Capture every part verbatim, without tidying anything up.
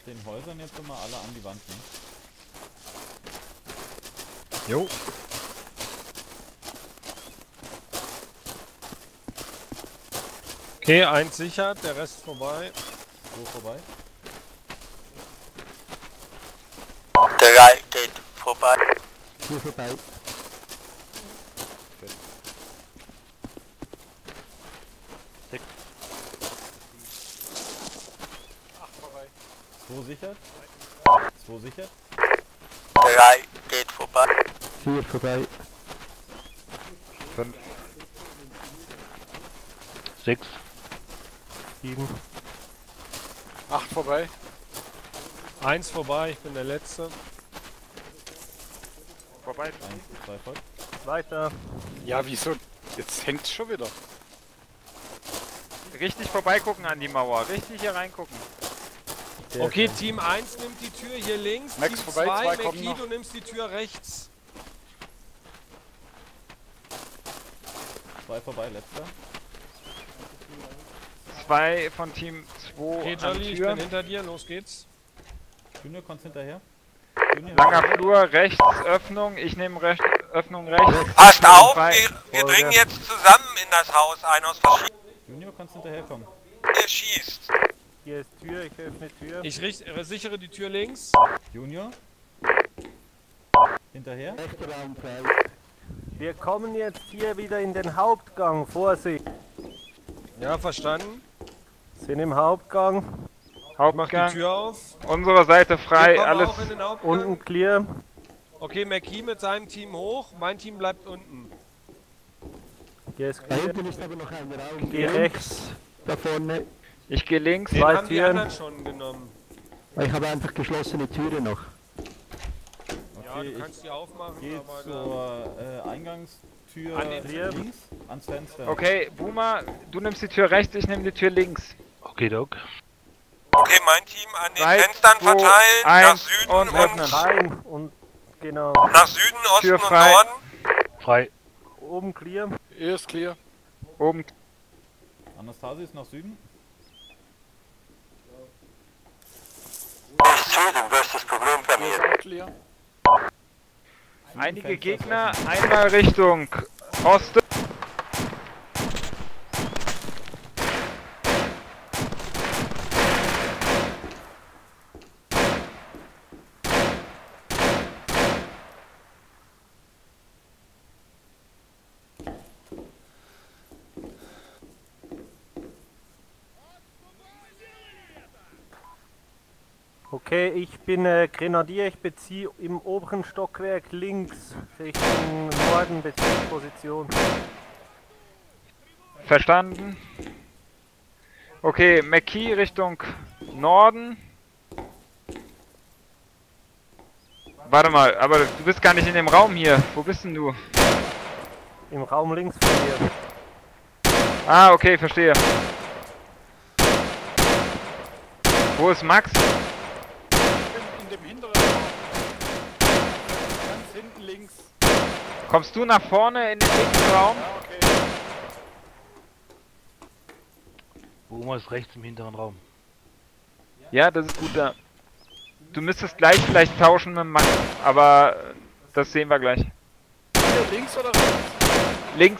den Häusern jetzt immer alle an die Wand, ne? Jo. Okay, eins sichert, der Rest vorbei. So vorbei. Drei geht vorbei. Vier vorbei. Sechs. Acht vorbei. Zwei sichert. Zwei sichert. Drei geht vorbei. Vier vorbei. Fünf. Sechs. Sieben. Acht vorbei. Eins vorbei, ich bin der Letzte. Vorbei. Eins, zwei voll. Weiter. Ja, wieso? Jetzt hängt's schon wieder. Richtig vorbeigucken an die Mauer. Richtig hier reingucken. Sehr Okay, schön. Team eins nimmt die Tür hier links. Max Team vorbei, zwei, zwei kommen Meki, noch. du nimmst die Tür rechts. Zwei vorbei, letzter. Zwei von Team zwei Okay, an Jolly, ich Tür. bin hinter dir, los geht's. Junior, kommst hinterher. Junior, Langer hinterher. Flur, rechts Öffnung. Ich nehme recht, Öffnung rechts. Passt auf, Frei. wir, wir dringen jetzt zusammen in das Haus ein aus verschiedenen. Junior, kannst hinterherkommen. Ihr schießt. Hier ist Tür, ich öffne Tür. Ich richt, äh, sichere die Tür links. Junior. Hinterher. Rechter Raum frei. Wir kommen jetzt hier wieder in den Hauptgang. Vorsicht. Ja, verstanden. Sind im Hauptgang. Mach die Hauptgang. Tür auf. Unsere Seite Wir frei. kommen Alles. auch in den Hauptgang. Unten clear. Okay, Meki mit seinem Team hoch. Mein Team bleibt unten. Hier ist Da clear. hinten ist aber noch ein Raum. Geh rechts. Da vorne. Ich gehe links. Den Zwei haben die Türen. anderen schon genommen. Ich habe einfach geschlossene Türe noch. Ja, Okay, du ich kannst die aufmachen, gehe aber zur äh, Eingangstür An den Clear. links, ans Fenster. Okay, Boomer, du nimmst die Tür rechts, ich nehme die Tür links. Okay, Doc. Okay, mein Team an den Drei, Fenstern zwei, verteilen. Nach eins Süden und und, öffnen. Rein und genau. nach Süden, Osten Tür und frei. Norden. Frei. Oben clear. Er ist clear. Oben. Anastasius nach Süden. Süden, wo ist das Problem bei Er ist mir? auch clear. Einige Fenster ist Gegner, offen. einmal Richtung Osten. Okay, ich bin äh, Grenadier. Ich beziehe im oberen Stockwerk links Richtung Norden Beziehungsposition. Verstanden. Okay, Meki Richtung Norden. Warte mal, aber du bist gar nicht in dem Raum hier. Wo bist denn du? Im Raum links von mir. Ah, okay, verstehe. Wo ist Max? Ich bin in dem hinteren Raum. Ganz hinten links. Kommst du nach vorne in den linken Raum? Ja, okay. Boomer ist rechts im hinteren Raum. Ja, das ist gut da. Du müsstest gleich vielleicht tauschen mit Max, aber das sehen wir gleich. Hier links oder rechts? Links.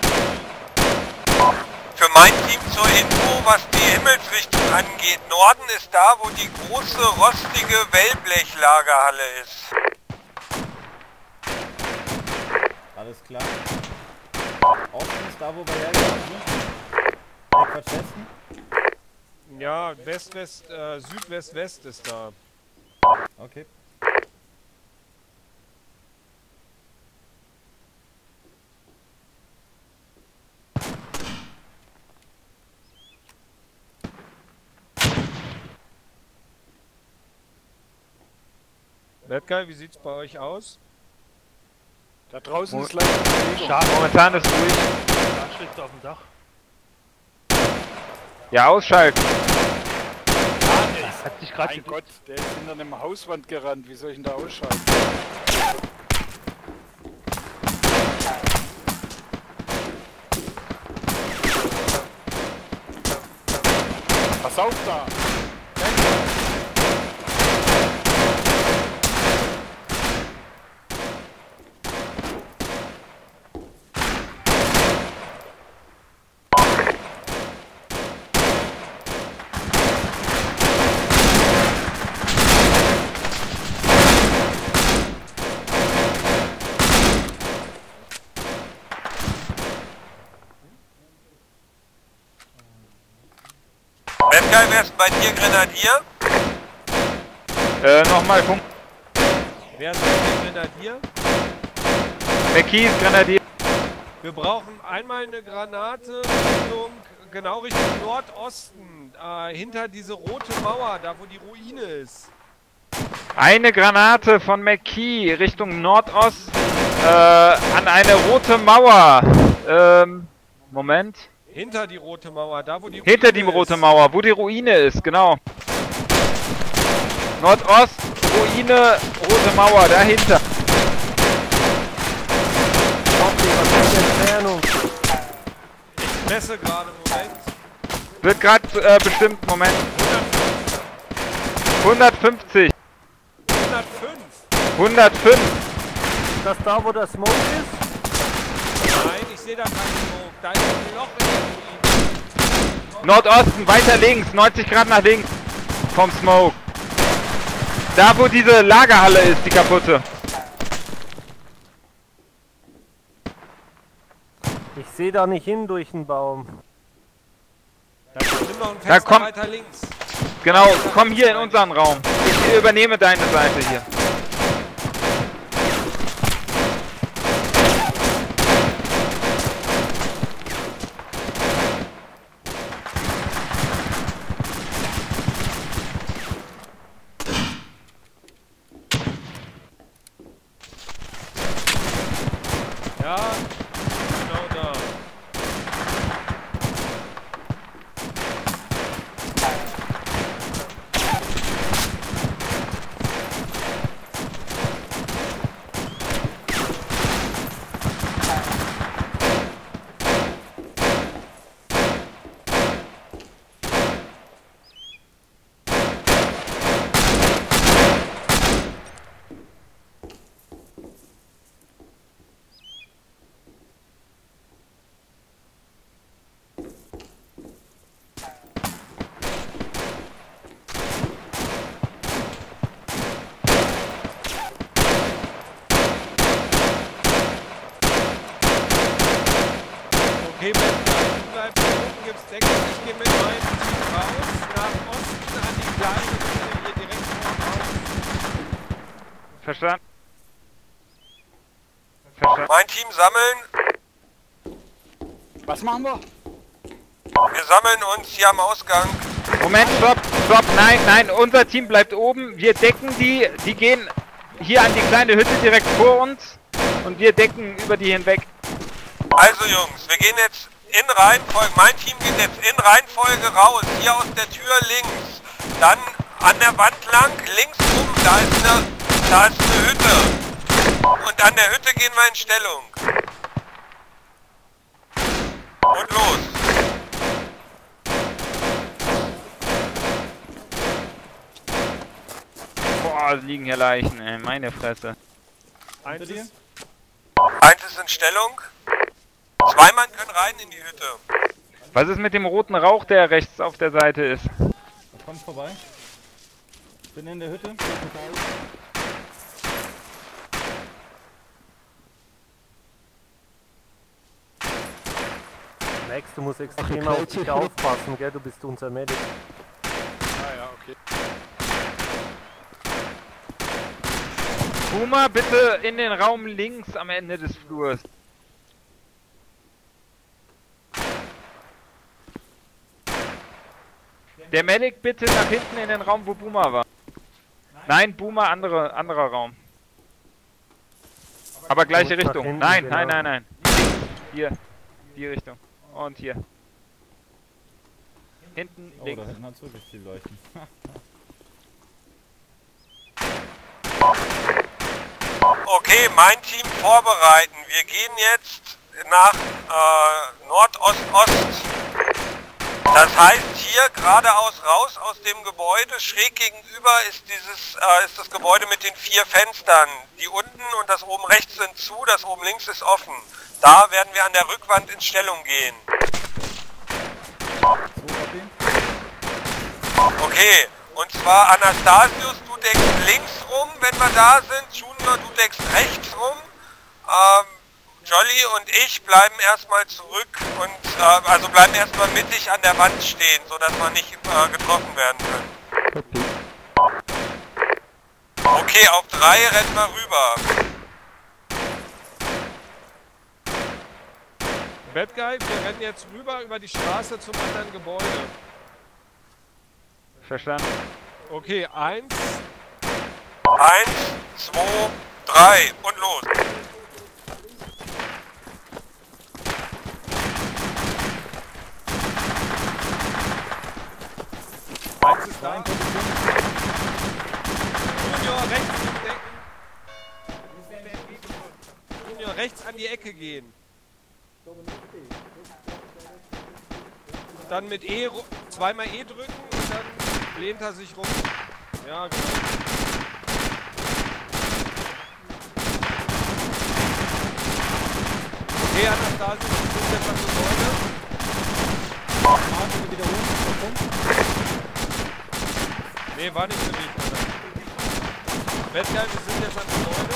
Für mein Team zur Info, was die Himmelsrichtung angeht. Norden ist da, wo die große, rostige Wellblechlagerhalle ist. Alles klar. Osten ist da, wo wir herkommen. Ne? Äh, Quatsch, Westen. ja, West, West, äh, Süd, West, West ist da. Okay. Bad Guy, wie sieht's bei euch aus? Da draußen ist leider Bewegung. Schade, Momentan ist ruhig. Anschrift auf dem Dach. Ja, ausschalten. Hat sich gerade Mein Gott, der ist hinter einem Hauswand gerannt. Wie soll ich ihn da ausschalten? Pass auf da! Sky, wer ist bei dir Grenadier? Äh, nochmal Punkt. Wer ist der Grenadier? McKee ist Grenadier. Wir brauchen einmal eine Granate Richtung, genau Richtung Nordosten, äh, hinter diese rote Mauer, da wo die Ruine ist. Eine Granate von McKee Richtung Nordosten äh, an eine rote Mauer. Ähm, Moment. Hinter die rote Mauer, da wo die Ruine Hinter die ist. rote Mauer, wo die Ruine ist, genau. Nordost, Ruine, rote Mauer, dahinter. Entfernung. Ich messe gerade, Moment. Wird gerade äh, bestimmt, Moment. hundertfünfzig. hundertfünf. hundertfünf. Ist das da, wo der Smoke ist? Nein, ich sehe da keinen Smoke. Da ist ein Loch in der Ruine. Nordosten, weiter links, neunzig Grad nach links vom Smoke. Da, wo diese Lagerhalle ist, die kaputte. Ich sehe da nicht hin durch den Baum. Da ist bestimmt noch ein Da Fenster komm- weiter links. Genau, komm hier in unseren Raum. Ich übernehme deine Seite hier. Ja, genau da. Okay, Ben, du bleibst oben, gibst Deckung. Ich gehe mit meinem Team raus, nach Osten an die kleine Hütte hier direkt vor dem Haus. Verstanden? Verstanden. Mein Team sammeln. Was machen wir? Wir sammeln uns hier am Ausgang. Moment, stopp, stopp, nein, nein, unser Team bleibt oben. Wir decken die, die gehen hier an die kleine Hütte direkt vor uns und wir decken über die hinweg. Also Jungs, wir gehen jetzt in Reihenfolge, mein Team geht jetzt in Reihenfolge raus, hier aus der Tür links, dann an der Wand lang, links rum, da ist eine, da ist eine Hütte und an der Hütte gehen wir in Stellung. Und los. Boah, es liegen hier Leichen, ey, meine Fresse. Eins ist, Eins ist in Stellung, zwei Mann können rein in die Hütte. Was ist mit dem roten Rauch, der rechts auf der Seite ist? Da kommt vorbei. Bin in der Hütte. Max, du musst extrem ich auf weiß dich nicht. aufpassen, gell? Du bist unser Medic. Ah ja, okay. Puma, bitte in den Raum links am Ende des Flurs. Der Medic bitte nach hinten in den Raum, wo Boomer war. Nein, Boomer, andere, anderer Raum. Aber gleiche Gut, nach Richtung. hinten, Nein, genau. nein, nein, nein. Hier, die Richtung. Und hier. Hinten, Oh, links. da hinten hat's wirklich viel Leuchten. Okay, mein Team vorbereiten. Wir gehen jetzt nach äh, Nordost-Ost. Das heißt, hier geradeaus raus aus dem Gebäude, schräg gegenüber ist dieses äh, ist das Gebäude mit den vier Fenstern. Die unten und das oben rechts sind zu, das oben links ist offen. Da werden wir an der Rückwand in Stellung gehen. Okay, und zwar Anastasius, du deckst links rum, wenn wir da sind. Junior, du deckst rechts rum. Ähm, Jolly und ich bleiben erstmal zurück und äh, also bleiben erstmal mittig an der Wand stehen, sodass wir nicht äh, getroffen werden können. Okay, auf drei rennen wir rüber. Bad Guy, wir rennen jetzt rüber über die Straße zum anderen Gebäude. Verstanden. Okay, eins. Eins, zwei, drei und los. Eins ist da. Junior, rechts decken. Junior, rechts an die Ecke gehen. Dann mit E, zweimal E drücken und dann lehnt er sich rum. Ja, genau. Okay, Anastasia, wir sind jetzt am Gebäude. Marke wiederholen. Nee, war nicht für mich. Bad Guy, wir sind jetzt am Gebäude.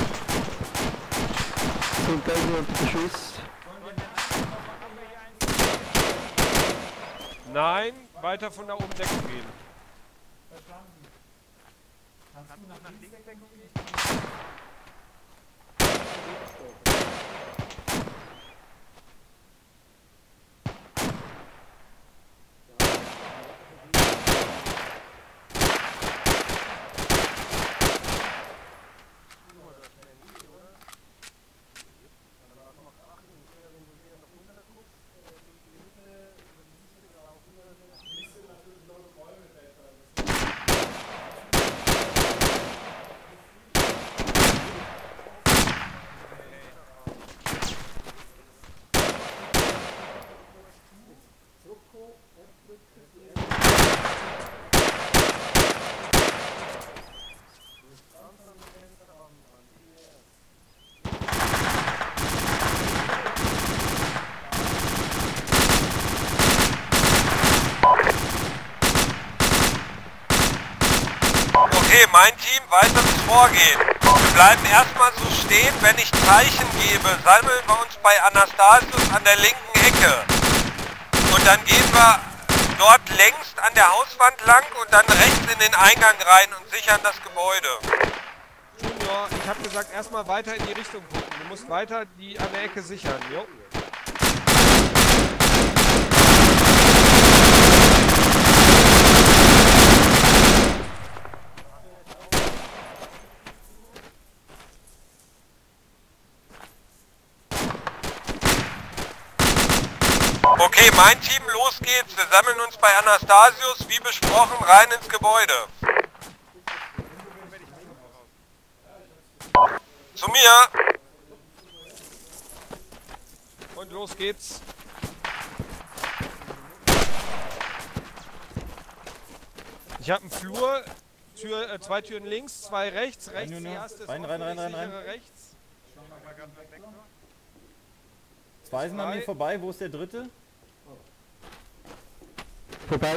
Sind Gegner unter Beschuss. Nein, weiter von da oben Deckung gehen. Okay, mein Team, weiteres Vorgehen. Wir bleiben erstmal so stehen, wenn ich Zeichen gebe, sammeln wir uns bei Anastasius an der linken Ecke. Und dann gehen wir dort längst an der Hauswand lang und dann rechts in den Eingang rein und sichern das Gebäude. Junior, ich habe gesagt, erstmal weiter in die Richtung gucken. Du musst weiter die an der Ecke sichern. Jo. Okay, mein Team, los geht's. Wir sammeln uns bei Anastasius, wie besprochen, rein ins Gebäude. Zu mir. Und los geht's. Ich habe einen Flur, Tür, äh, zwei Türen links, zwei rechts, rechts die erste ist rein, offen, rein, rein, ich rein, rein. sichere rechts. Zwei sind an mir vorbei, wo ist der dritte? Vorbei.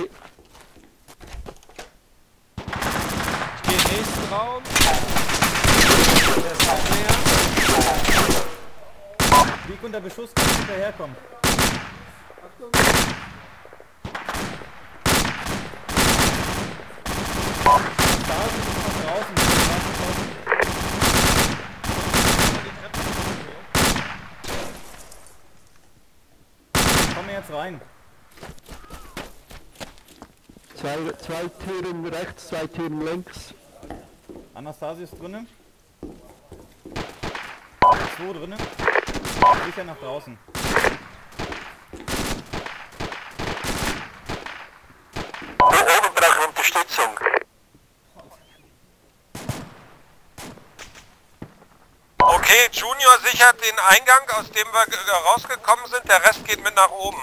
Ich gehe in den nächsten Raum. Der ist auch leer. Lieg unter Beschuss, kann ich hinterherkommen. Da sind wir noch draußen. Komm jetzt rein. Zwei, zwei Türen rechts, zwei Türen links. Anastasius drinnen. Zwei drinnen. Sicher nach draußen. Wir oben brauchen Unterstützung. Okay, Junior sichert den Eingang, aus dem wir rausgekommen sind. Der Rest geht mit nach oben.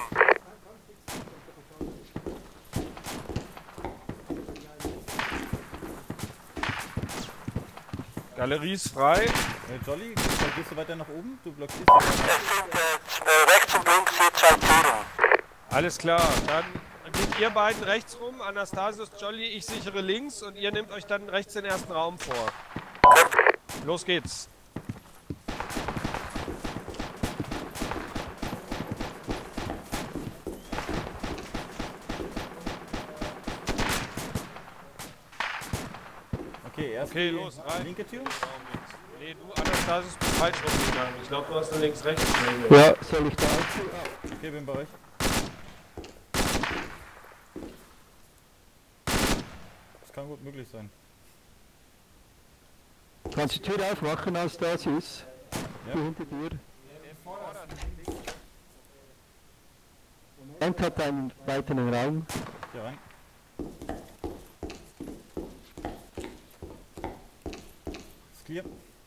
Galerie ist frei. Äh, Jolly, gehst du weiter nach oben? Du blockierst Es sind äh, rechts und links hier zwei Türen. Alles klar, dann geht ihr beiden rechts rum, Anastasius, Jolly, ich sichere links und ihr nehmt euch dann rechts den ersten Raum vor. Los geht's. Okay, erst Okay, die los, rein. linke Tür. Nee, du, Anastasis, bist falsch rumgegangen. Ich glaube, du hast da links rechts. Ja, soll ich da auch? Okay, bin bei euch. Das kann gut möglich sein. Kannst du die Tür aufmachen, Anastasis? Ja. Die hinter dir. Und hat einen weiteren Raum. Hier rein. Ist clear.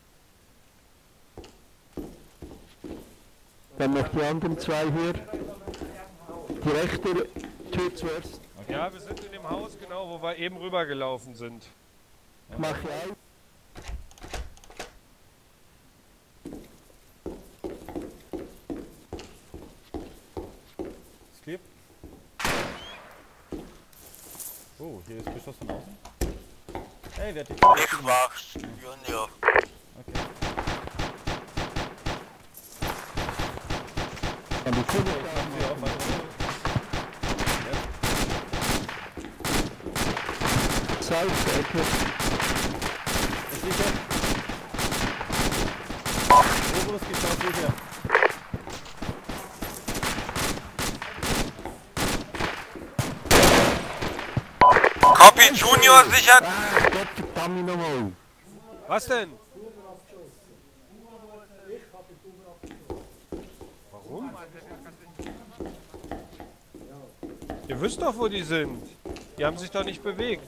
Dann noch die anderen zwei hier. Die rechte Tür zuerst. Okay. Ja, wir sind in dem Haus, genau, wo wir eben rübergelaufen sind. Mach ich auf. Ist clear. Oh, hier ist Beschuss von außen. Hey, wer hat die Tür Ich aufgemacht? war's, Junior. Okay. Dann die Tür Okay, ich mach Tür auf, warte. Seite, Ecke. Ist sicher. Oberes Geschoss sicher. Copy Junior sichert. Ah, Gott verdammt nochmal. Was denn? Warum? Ihr wisst doch, wo die sind. Die haben sich doch nicht bewegt.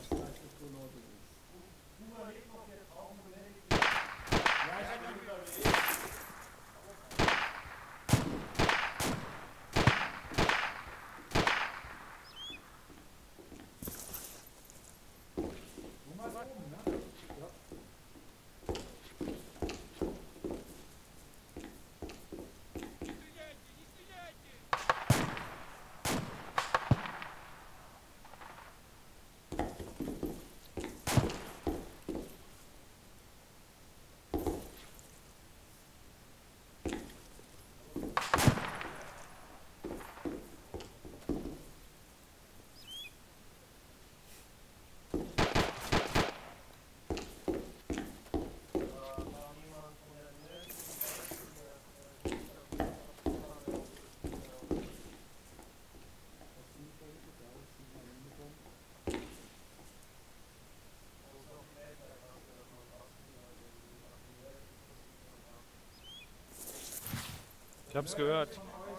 Ich hab's gehört.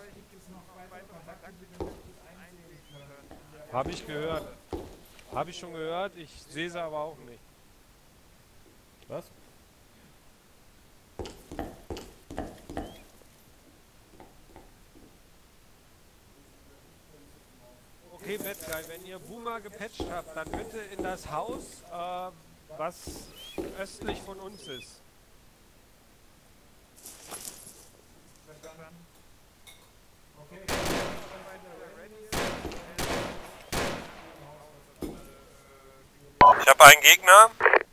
Hab ich gehört. Hab ich schon gehört, ich sehe sie aber auch nicht. Was? Okay, Bad Guy, wenn ihr Boomer gepatcht habt, dann bitte in das Haus, äh, was östlich von uns ist. Ich habe einen Gegner.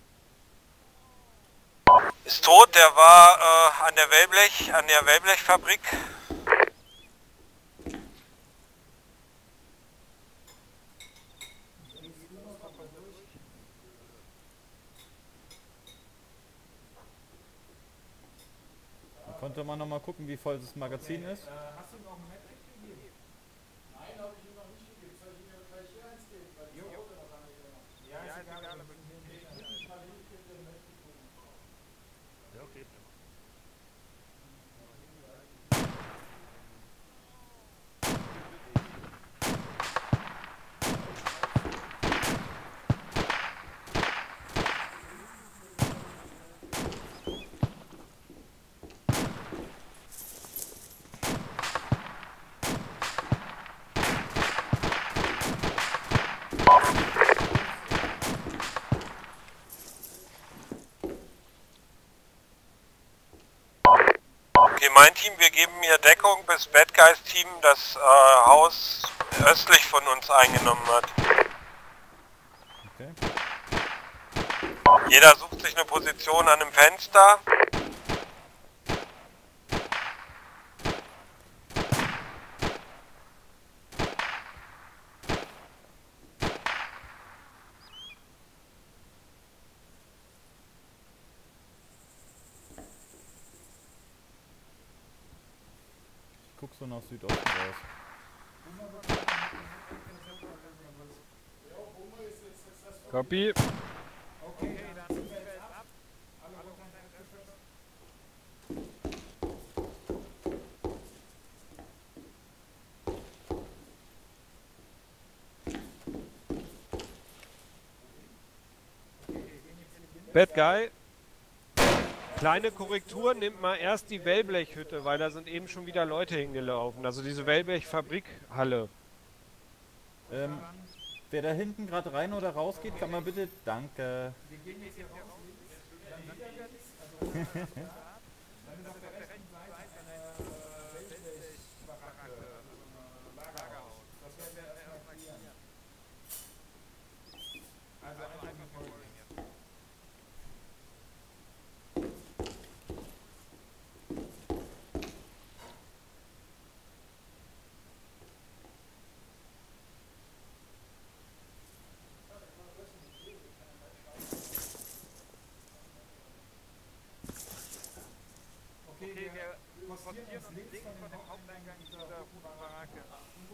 Ist tot, der war äh, an der Wellblech, an der Wellblechfabrik. Da konnte man noch mal gucken, wie voll das Magazin ist. Ja, okay. Okay, mein Team, wir geben mir Deckung, bis Bad Guys Team das äh, Haus östlich von uns eingenommen hat. Okay. Jeder sucht sich eine Position an einem Fenster. guck so nach Südosten raus. Copy. Bad Guy. Kleine Korrektur, nimmt mal erst die Wellblechhütte, weil da sind eben schon wieder Leute hingelaufen. Also diese Wellblechfabrikhalle. Ähm, wer da hinten gerade rein oder raus geht, kann man bitte... Danke. Okay, wir konfrontieren uns links von dem Haupteingang dieser Baracke.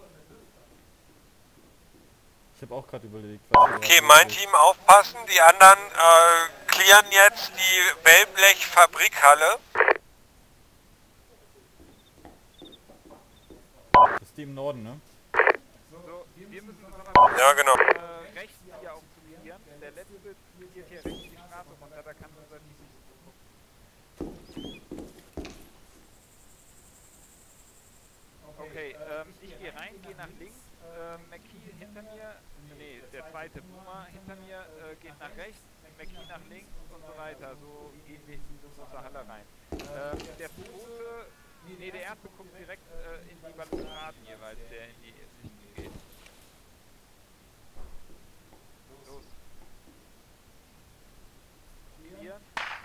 Ich habe auch gerade überlegt, was Okay, mein Team aufpassen, die anderen äh, clearen jetzt die Wellblech-Fabrikhalle. Das ist die im Norden, ne? So, wir müssen uns aber Ja, genau. äh, rechts hier auch zu clearen. Der letzte geht hier rechts die Straße runter, da kann unser Team nicht Okay, ähm, ich gehe rein, gehe nach links, ähm, McKee hinter mir, nee, der zweite Boomer hinter mir äh, geht nach rechts, McKee nach links und so weiter, so gehen wir in diese große Halle rein. Ähm, der zweite, nee, der erste guckt direkt äh, in die Balustraden jeweils, der in die Sicht geht. Los. Hier.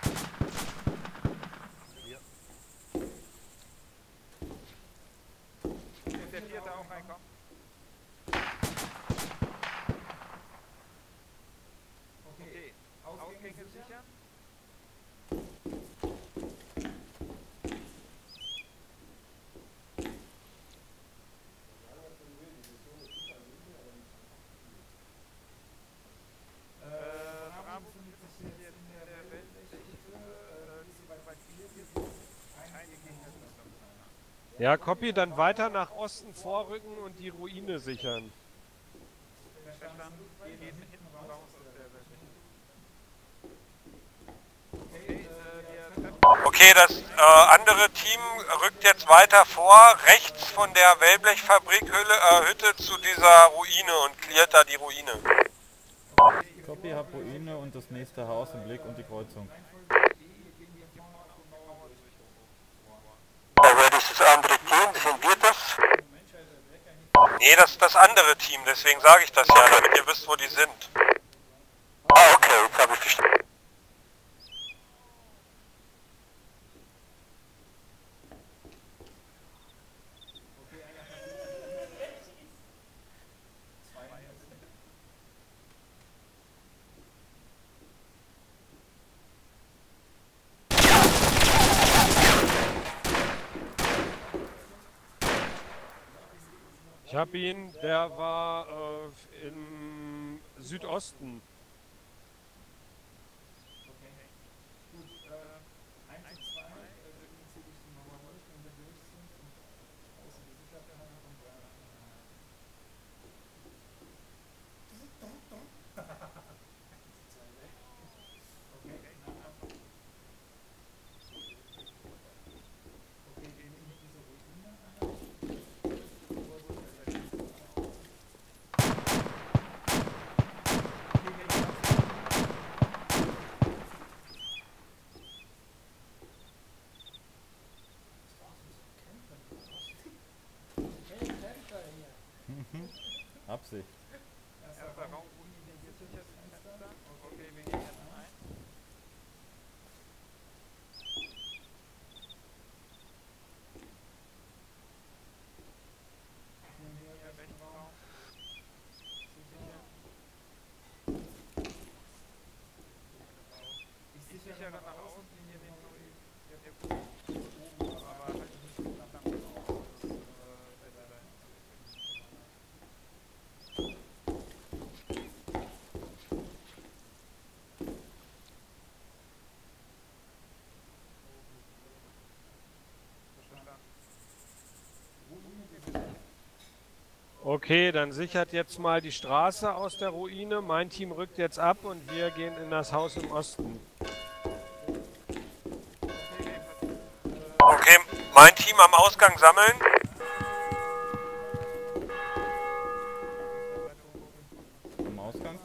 Ist der vierte auch reinkommen? Okay, Ausgänge sichern. Äh, Bravo ist jetzt in der Welt, ich, äh, die bei vier gibt keine Gegner. Ja, Copy, dann weiter nach Osten vorrücken und die Ruine sichern. Verstanden? Wir gehen hinten raus aus der Welt. Okay, äh, wir treffen... Okay, das äh, andere Team rückt jetzt weiter vor, rechts von der Wellblechfabrikhütte äh, Hütte zu dieser Ruine und cleart da die Ruine. Copy, hab Ruine und das nächste Haus im Blick und die Kreuzung. Wer ist das andere Team? Sind wir das? Nee, das ist das andere Team, deswegen sage ich das ja, damit ihr wisst, wo die sind. Ah, okay, jetzt habe ich verstanden. Ich hab ihn, der war äh, im Südosten. Absicht. Erster Raum, gesichert Fenster. Okay, wir gehen jetzt rein. Hier rechts Raum. Ich sichere nach außen hier den Louis. Aber halt nicht nach außen. Okay, dann sichert jetzt mal die Straße aus der Ruine. Mein Team rückt jetzt ab und wir gehen in das Haus im Osten. Okay, mein Team am Ausgang sammeln. Am Ausgang.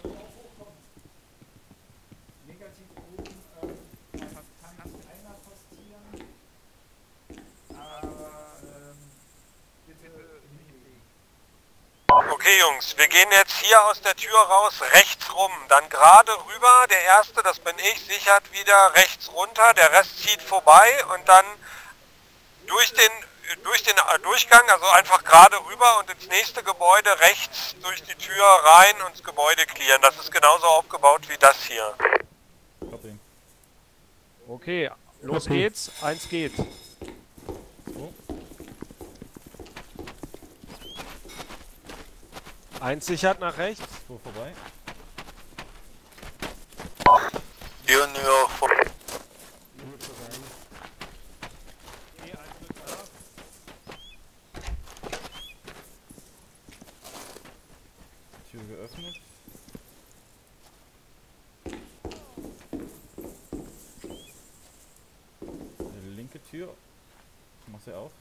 Okay Jungs, wir gehen jetzt hier aus der Tür raus, rechts rum, dann gerade rüber, der erste, das bin ich, sichert wieder rechts runter, der Rest zieht vorbei und dann durch den, durch den Durchgang, also einfach gerade rüber und ins nächste Gebäude rechts durch die Tür rein und das Gebäude clearen. Das ist genauso aufgebaut wie das hier. Copy. Okay, los Okay. geht's. Eins geht. So. Eins sichert nach rechts. So vorbei. Junior vor. Tür geöffnet. Die linke Tür. Ich mach sie auf.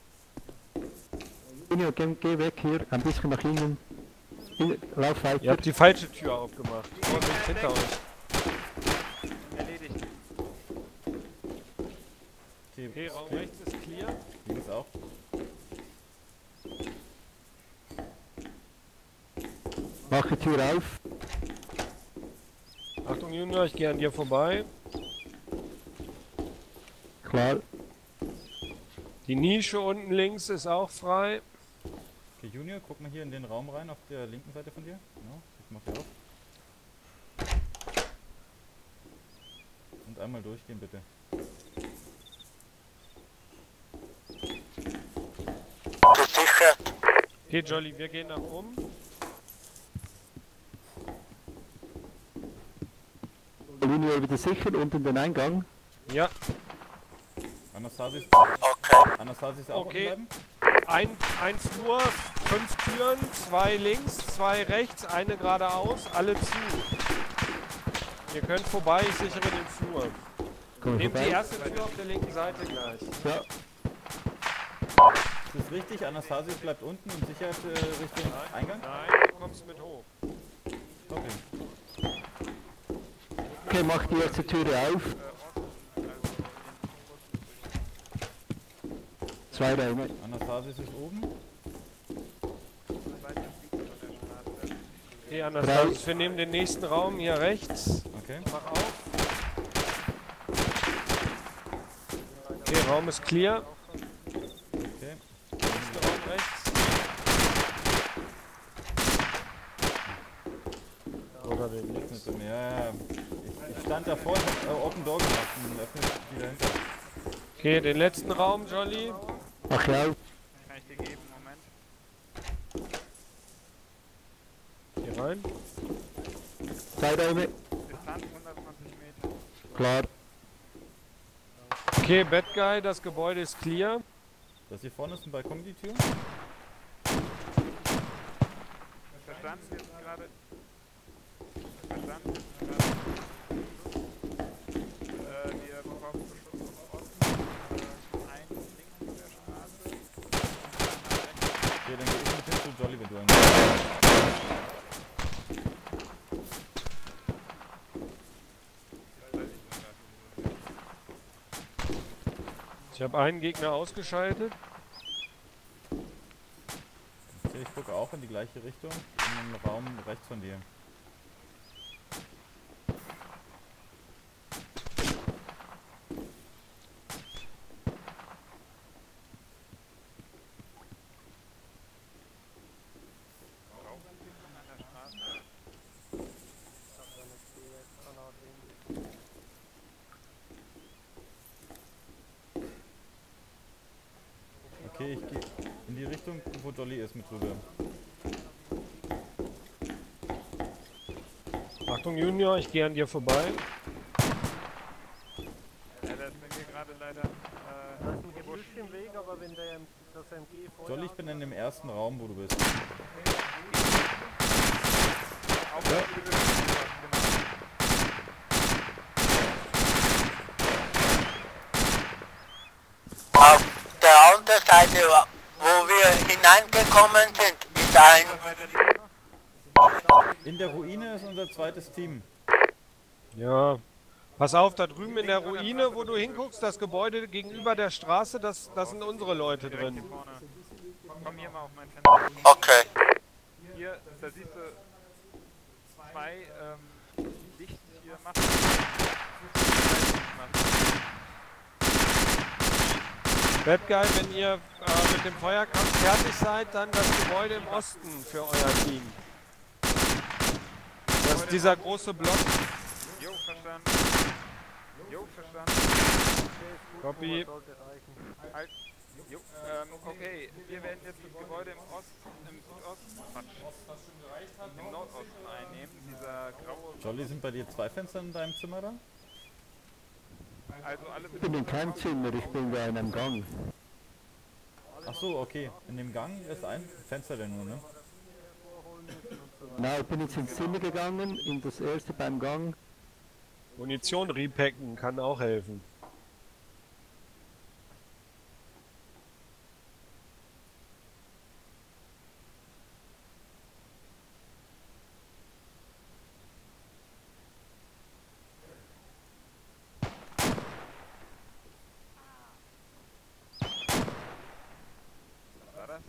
Junior, geh, geh weg hier, ein bisschen nach innen. In, lauf weiter. Ihr habt die falsche Tür aufgemacht. Vorsicht hinter euch. Erledigt. Okay, Okay, Raum rechts ist clear. links auch. Mach die Tür auf. Achtung Junior, ich gehe an dir vorbei. Klar. Die Nische unten links ist auch frei. Okay, Junior, guck mal hier in den Raum rein, auf der linken Seite von dir. Genau, ich mach die auf. Und einmal durchgehen, bitte. Gesichert. Okay, Jolly, wir gehen nach oben. Junior wieder sicher unten den Eingang. Ja, Anastasis, Okay. Anastasis auch Okay. bleiben? ein, ein Flur, fünf Türen, zwei links, zwei rechts, eine geradeaus, alle zu. Ihr könnt vorbei, ich sichere den Flur. Komm Nehmt die vorbei. erste Tür auf der linken Seite gleich. Ja. Ist das richtig? Anastasis bleibt unten und sichert äh, Richtung Eingang? Nein, du kommst mit hoch. Okay. Okay, mach die erste Türe auf. Zwei Räume. Anastasis ist oben. Okay, Anastasis, wir nehmen den nächsten Raum hier rechts. Okay. Mach auf. Okay, Raum ist clear. Okay. Nächster Raum rechts. Oder den links. Öffnet er mir. Ja, ja. Ich, ich stand davor und hab äh, Open Door gemacht und öffnet wieder hinter. Okay, den letzten Raum, Jolly. Mach ja auf. Kann ich dir geben, Moment. Hier rein. Zwei Räume. Distanz hundertzwanzig Meter. Klar. Okay, Bad Guy, das Gebäude ist clear. Das hier vorne ist ein Balkon, die Tür. Verstanden jetzt gerade. Verstanden jetzt gerade. Äh, wir brauchen Beschuss vom Osten. Äh, ein links der Straße. Okay, dann geh ich mit hin zu Jolly, wenn du einen. Ich habe einen Gegner ausgeschaltet. Okay, ich gucke auch in die gleiche Richtung, in den Raum rechts von dir. Okay, ich gehe in die Richtung, wo Jolly ist, mit rüber. Achtung Junior, ich gehe an dir vorbei. Ja, da ist mir hier gerade leider. Äh, Hast du hier ein bisschen Wege aber wenn der, das M G voll Jolly, ich bin in dem ersten Raum, wo du bist. Auf der Höhe. Auf der anderen Seite, wo wir hineingekommen sind, ist ein... In der Ruine ist unser zweites Team. Ja. Pass auf, da drüben in der Ruine, wo du hinguckst, das Gebäude gegenüber der Straße, das, das sind unsere Leute Direkt drin. hier vorne. Komm hier mal auf mein Fenster. Okay. Hier, da siehst du zwei ähm, Licht hier machen. Bad Guy, wenn ihr äh, mit dem Feuerkampf fertig seid, dann das Gebäude im Osten für euer Team. Das ist dieser große Block. Jo, verstanden. Jo, verstanden. Copy. Halt. Jo, ähm, okay. Wir werden jetzt das Gebäude im Osten, im Südosten, Quatsch, im Nordosten einnehmen. Dieser graue... Jolly, sind bei dir zwei Fenster in deinem Zimmer da? Also alle Ich bin in keinem Zimmer, ich bin da in einem Gang. Ach so, okay. In dem Gang ist ein Fenster denn nur, ne? Nein, ich bin jetzt ins Zimmer gegangen, in das erste beim Gang. Munition repacken kann auch helfen. Was war das?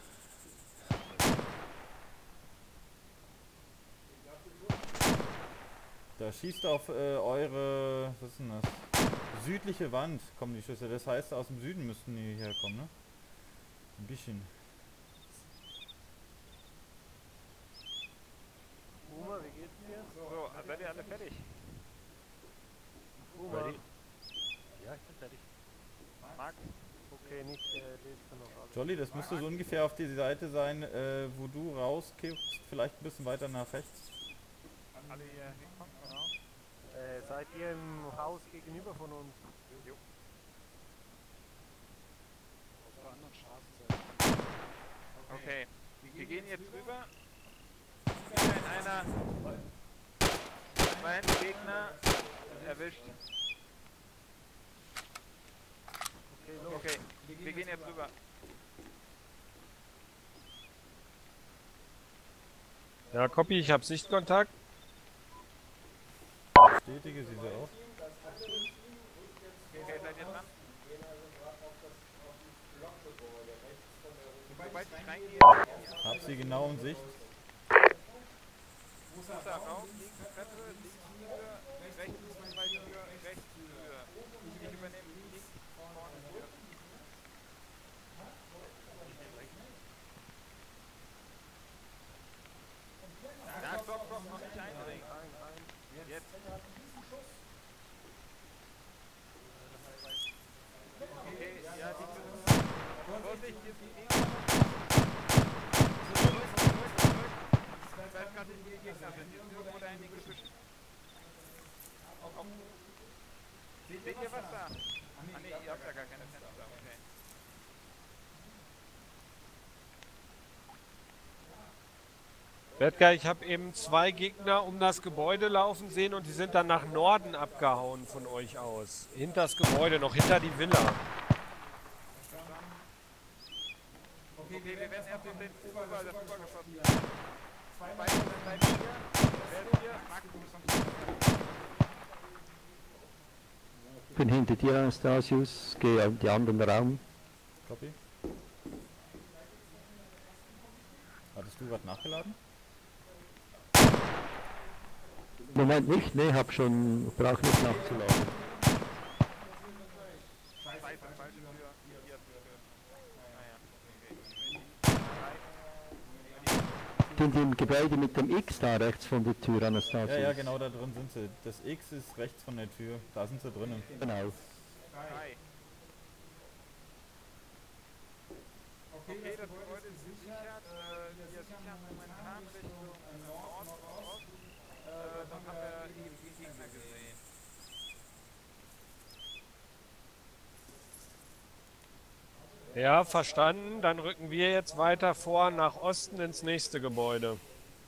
Da schießt auf äh, eure, was ist denn das? Südliche Wand kommen die Schüsse. Das heißt, aus dem Süden müssten die herkommen, ne? Ein bisschen. Boomer, wie geht's dir? So, seid ihr alle fertig? Boomer. Ready? Ja, ich bin fertig. Max? Okay, nicht, äh, lest du noch alles. Jolly, das müsste so ungefähr auf die Seite sein, äh, wo du rauskippst. Vielleicht ein bisschen weiter nach rechts. Alle hier hinkommen, genau. Äh, seid ihr im Haus gegenüber von uns? Jo. Okay, wir gehen jetzt rüber. Wieder in einer meinen Gegner erwischt. Okay, wir gehen jetzt rüber. Ja, Copy, ich habe Sichtkontakt. Bestätige sie so auch. Okay, seid ihr dran? Sobald ich reingehe, Hab sie genau in Sicht. Fuß da raus, links Treppe, links Tür, rechts zwei Tür, rechts Tür. Ich übernehme links, vorne Tür. Ja, stopp, stopp, noch nicht eindringen. Jetzt. Okay, ja, die Tür. Vorsicht, hier ist ein Gegner. Zurück, zurück, zurück. Ich weiß gerade nicht, wie die Gegner sind. Die sind irgendwo da in den Gebüschen. Auf, auf. Seht ihr was da? Ah ne, ihr habt ja gar keine Fenster, okay. Bad Guy, ich habe eben zwei Gegner um das Gebäude laufen sehen und die sind dann nach Norden abgehauen von euch aus. Hinter das Gebäude, noch hinter die Villa. Okay, wir werden erst auf den Fußball, das Fußball geschossen. Zwei Beine bleiben hier. Wer ist hier? Max, du bist am Fußball. Ich bin hinter dir, Anastasius, gehe in den anderen Raum. Copy. Hattest du gerade nachgeladen? Moment nicht, ne, hab schon, brauche nicht nachzuladen. Scheiße, falsche Tür. Hier, hier ist die Tür. Naja, okay. Sind die im Gebäude mit dem X da rechts von der Tür, Anastasius? Ja, ja, genau da drin sind sie. Das X ist rechts von der Tür. Da sind sie drinnen. Genau. Drei. Okay, das Gebäude ist gesichert. Äh, wir sichern momentan Richtung Nord und Ost. Äh, dann haben wir eben die Gegner gesehen. Ja, verstanden. Dann rücken wir jetzt weiter vor nach Osten ins nächste Gebäude.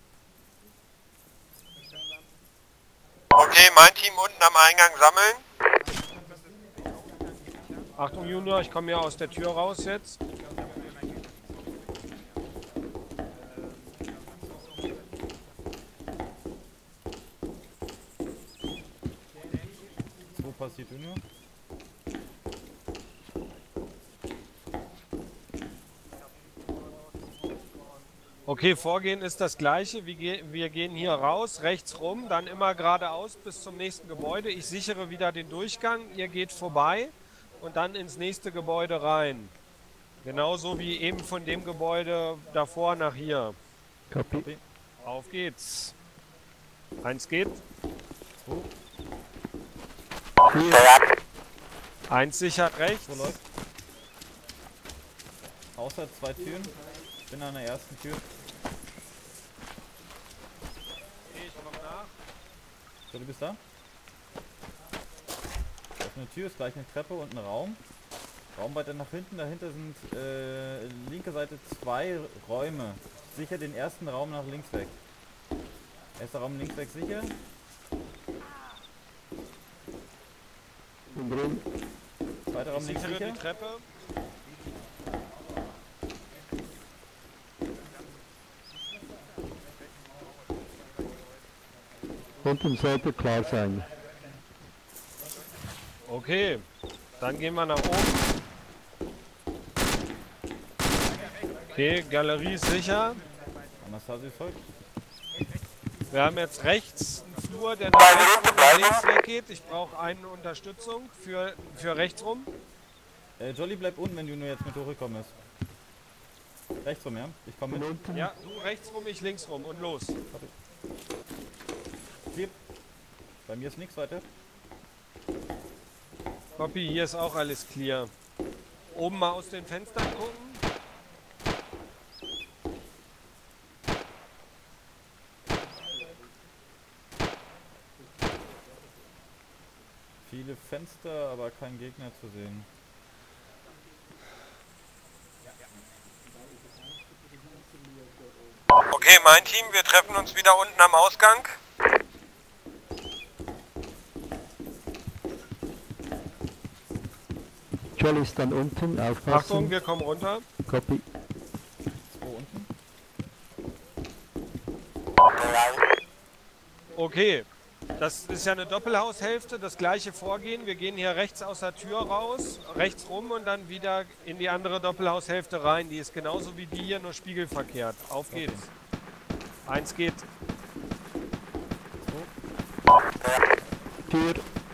Okay, mein Team unten am Eingang sammeln. Achtung Junior, ich komme hier aus der Tür raus jetzt. Wo passiert Junior? Okay, Vorgehen ist das gleiche. Wir, ge wir gehen hier raus, rechts rum, dann immer geradeaus bis zum nächsten Gebäude. Ich sichere wieder den Durchgang, ihr geht vorbei und dann ins nächste Gebäude rein. Genauso wie eben von dem Gebäude davor nach hier. Copy. Auf geht's. Eins geht. Eins sichert rechts. Wo läuft? Außer zwei Türen. Ich bin an der ersten Tür. Okay, ich komm nach. So, du bist da? Da ist eine Tür, ist gleich eine Treppe und ein Raum. Raum weiter nach hinten. Dahinter sind äh, linke Seite zwei Räume. Sicher den ersten Raum nach links weg. Erster Raum links weg sicher. Und drin. Zweiter Raum Ich links sichere sicher. die Treppe. Unten sollte klar sein. Okay, dann gehen wir nach oben. Okay, Galerie ist sicher. Anastasius folgt. Wir haben jetzt rechts einen Flur, der nach rechts und nach links weggeht. Ich brauche eine Unterstützung für, für rechts rum. Äh, Jolly bleibt unten, wenn du nur jetzt mit hochgekommen bist. Rechts rum, ja? Ich komme Und mit. unten. Ja, du rechts rum, ich links rum und los. Hier. Bei mir ist nichts weiter. Copy, hier ist auch alles clear. Oben mal aus den Fenstern gucken. Viele Fenster, aber kein Gegner zu sehen. Okay, mein Team, wir treffen uns wieder unten am Ausgang. Jolly ist dann unten, aufpassen. Achtung, wir kommen runter. Copy. Wo unten? Okay, das ist ja eine Doppelhaushälfte, das gleiche Vorgehen. Wir gehen hier rechts aus der Tür raus, rechts rum und dann wieder in die andere Doppelhaushälfte rein. Die ist genauso wie die hier, nur spiegelverkehrt. Auf geht's. Eins geht. Tür.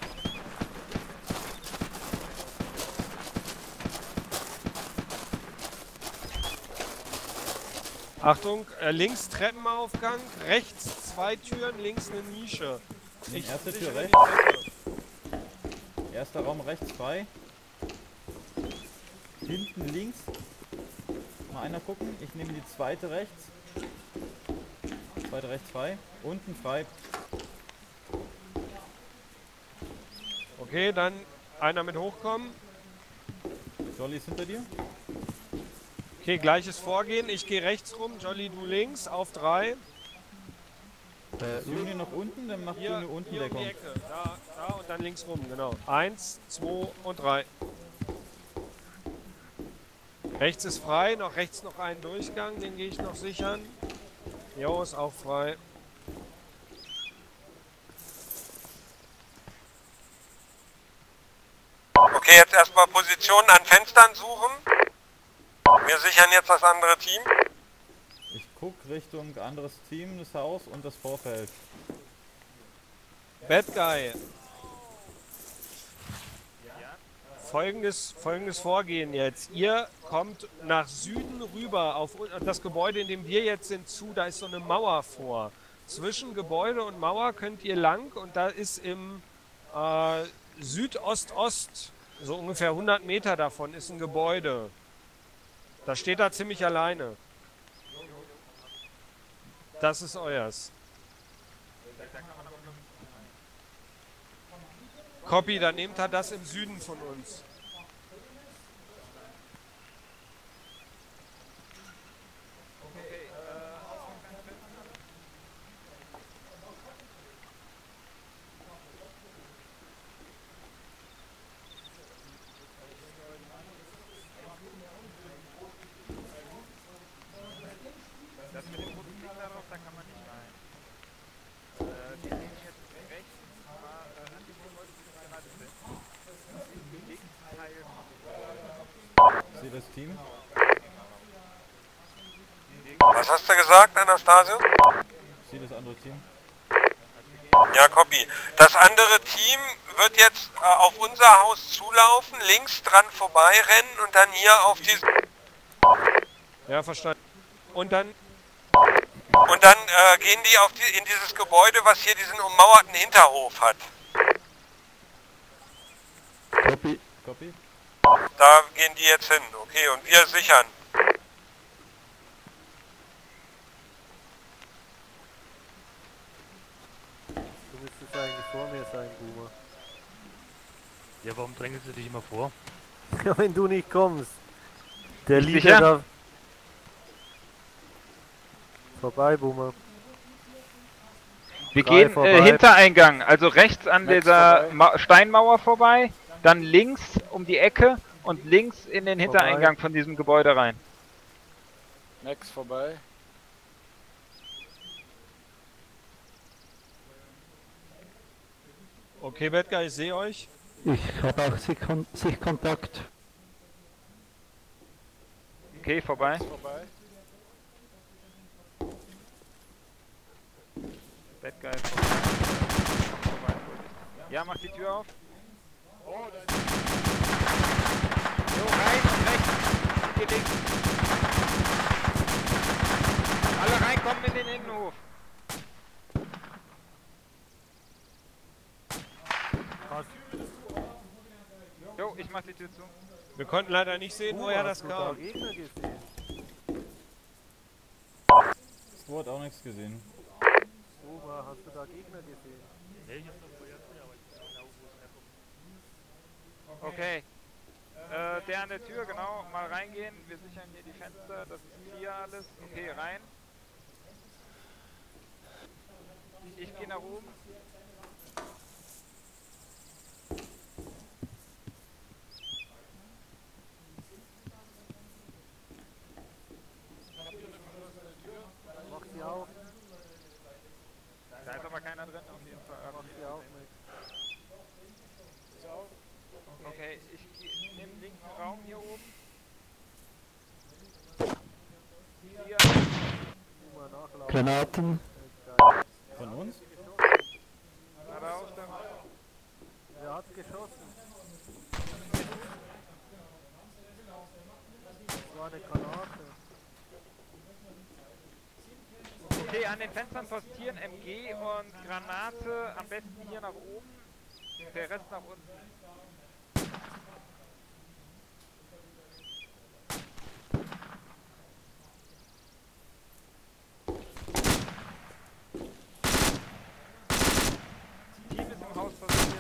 Achtung, äh, links Treppenaufgang, rechts zwei Türen, links eine Nische. Ich Erste Tür sichere die rechts. Treppe. Erster Raum rechts frei. Hinten links. Mal einer gucken. Ich nehme die zweite rechts. Zweite rechts frei. Unten frei. Okay, dann einer mit hochkommen. Jolly ist hinter dir. Okay, gleiches Vorgehen. Ich gehe rechts rum, Jolly du links, auf drei. Äh, Junior noch unten, dann macht Hier, Junior unten hier um die Deckung. Ecke. Da, da und dann links rum, genau. Eins, zwei und drei. Rechts ist frei, noch rechts noch ein Durchgang, den gehe ich noch sichern. Jo, ist auch frei. Okay, jetzt erstmal Positionen an Fenstern suchen. Wir sichern jetzt das andere Team. Ich guck Richtung anderes Team, das Haus und das Vorfeld. Bad Guy. Folgendes, folgendes Vorgehen jetzt. Ihr kommt nach Süden rüber auf das Gebäude, in dem wir jetzt sind, zu. Da ist so eine Mauer vor. Zwischen Gebäude und Mauer könnt ihr lang und da ist im äh, Südost-Ost, so ungefähr hundert Meter davon, ist ein Gebäude. Da steht er ziemlich alleine. Das ist euers. Copy, dann nehmt er das im Süden von uns. Team. Was hast du gesagt, Anastasio? Ich sehe das andere Team. Ja, copy. Das andere Team wird jetzt äh, auf unser Haus zulaufen, links dran vorbeirennen und dann hier auf die... Ja, verstanden. Und dann... Und dann äh, gehen die, auf die in dieses Gebäude, was hier diesen ummauerten Hinterhof hat. Copy. Copy. Da gehen die jetzt hin, okay, und wir sichern. Du müsstest eigentlich vor mir sein, Boomer. Ja, warum drängen sie dich immer vor? Ja, wenn du nicht kommst. Der Bist Leader sicher? da... Vorbei, Boomer. Wir Drei gehen vorbei. äh, Hintereingang, also rechts an Max dieser vorbei. Ma Steinmauer vorbei, dann links um die Ecke und links in den Vorbei. Hintereingang von diesem Gebäude rein. Max vorbei. Okay, Bad Guy, ich sehe euch. Ich habe auch Sichkon Sichtkontakt. Okay, vorbei. Max vorbei. Bad Guy vorbei. vorbei. Ja, mach die Tür auf. Oh, da ist... So, rein und rechts. Hier links. Alle reinkommen in den Innenhof. Jo, ich mach die Tür zu. Wir konnten leider nicht sehen, Boomer, woher hast das du da kam. Gegner gesehen? Wo hat auch nichts gesehen. Boomer, hast du da Gegner gesehen? Nee, ich hab noch vorher gesehen, aber ich weiß genau, wo es herkommt. Okay. Äh, der an der Tür, genau, mal reingehen. Wir sichern hier die Fenster, das ist hier alles. Okay, rein. Ich gehe nach oben. Mach sie auf. Da ist aber keiner drin auf jeden Fall. Mach sie auf, Max. Okay, ich nehme den linken Raum hier oben. Hier. Boomer, nachlaufen. Granaten. Geil. Von uns? Hat er auf der Wer hat geschossen? Das war eine Granate. Okay, an den Fenstern postieren M G und Granate. Am besten hier nach oben. Der Rest nach unten. Team ist im Haus passiert.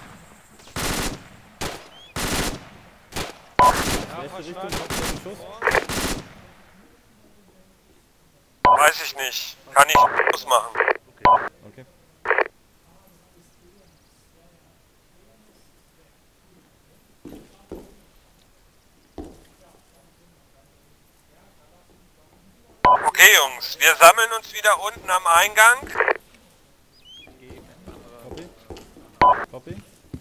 Ja, Welche Richtung verstanden. kommt der Beschuss? Weiß ich nicht. Kann ich ausmachen. Okay. Okay, Jungs, wir sammeln uns wieder unten am Eingang. Copy. Copy.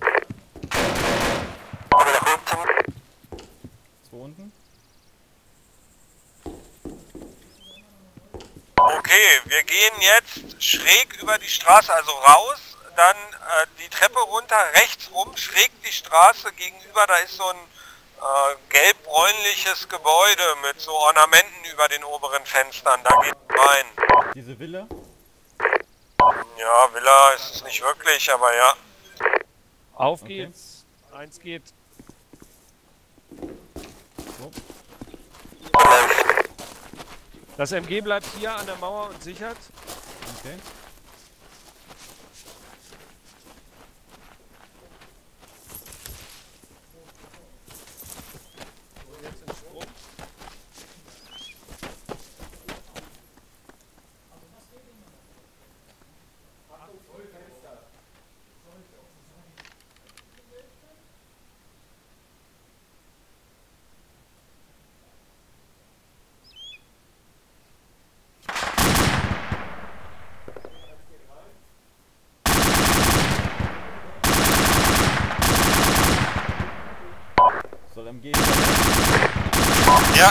Zwei unten. Okay, wir gehen jetzt schräg über die Straße, also raus, dann äh, die Treppe runter, rechts rum, schräg die Straße gegenüber, da ist so ein äh, gelb-bräunliches Gebäude mit so Ornamenten über den oberen Fenstern, da geht rein. Diese Villa. Ja, Villa ist es nicht wirklich, aber ja. Auf Okay. geht's. Eins geht. So. Das M G bleibt hier an der Mauer und sichert. Okay. Und jetzt in Sprung. Ja.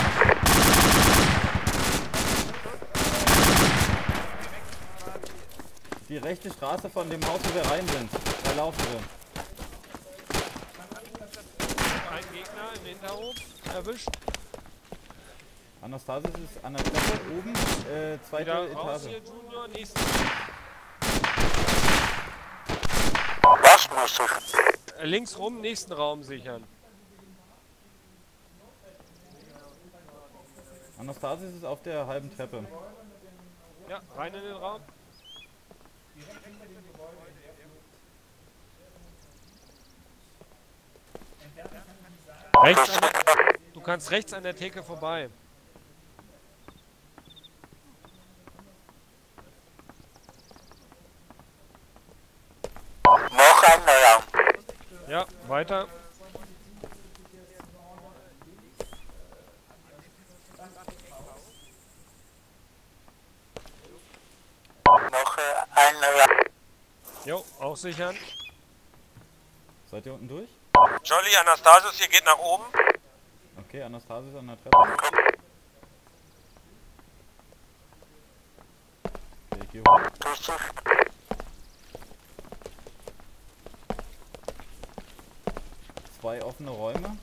Die rechte Straße von dem Haus, wo wir rein sind. Da laufen wir. Ein Gegner im Hinterhof erwischt. Anastasis ist an der Treppe oben, äh, zweite Wieder raus Etage. hier, Junior. Nächsten. Was muss ich? Äh, links rum, nächsten Raum sichern. Anastasis ist auf der halben Treppe. Ja, rein in den Raum. Rechts an der, du kannst rechts an der Theke vorbei. Noch ein Raum. Ja, weiter. Noch äh, ein Raum. Jo, auch sichern. Seid ihr unten durch? Jolly, Anastasis, ihr geht nach oben. Okay, Anastasis an der Treppe. Okay, ich gehe hoch. Zwei offene Räume.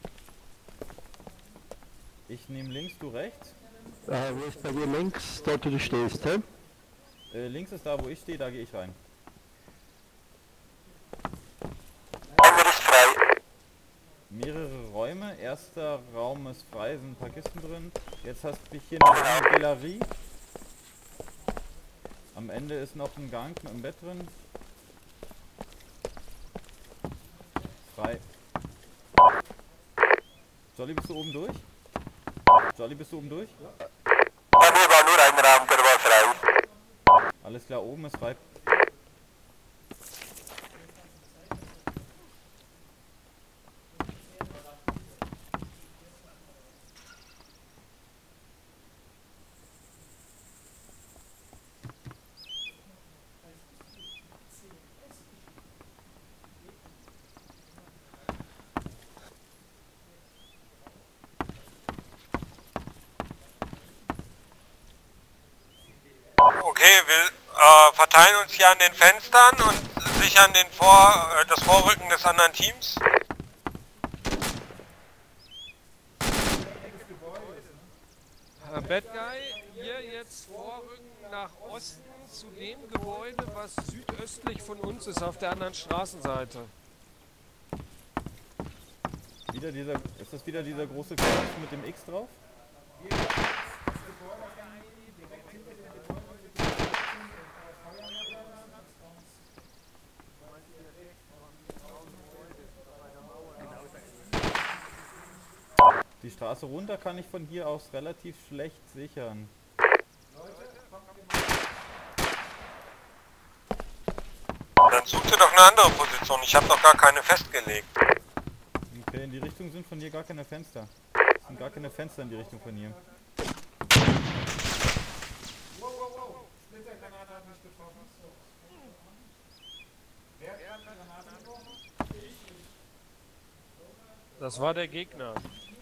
Ich nehme links, du rechts. Äh, wo ist bei dir links, dort wo du stehst, hä? Äh, links ist da, wo ich stehe, da gehe ich rein. Einer ist frei. Mehrere Räume. Erster Raum ist frei, sind ein paar Kisten drin. Jetzt hast du hier noch eine Galerie. Am Ende ist noch ein Gang mit einem Bett drin. Frei. Jolly, bist du oben durch? Jolly, bist du oben durch? Bei mir war nur ein Raum, der war frei. Alles klar, oben ist frei. Okay, wir äh, verteilen uns hier an den Fenstern und sichern den Vor äh, das Vorrücken des anderen Teams. Äh, Bad Guy, ihr jetzt vorrücken nach Osten zu dem Gebäude, was südöstlich von uns ist, auf der anderen Straßenseite. Wieder dieser, ist das wieder dieser große Kreis mit dem X drauf? Die Straße runter kann ich von hier aus relativ schlecht sichern. Dann sucht ihr doch eine andere Position. Ich habe doch gar keine festgelegt. Okay, in die Richtung sind von hier gar keine Fenster. Es sind gar keine Fenster in die Richtung von hier. Das war der Gegner.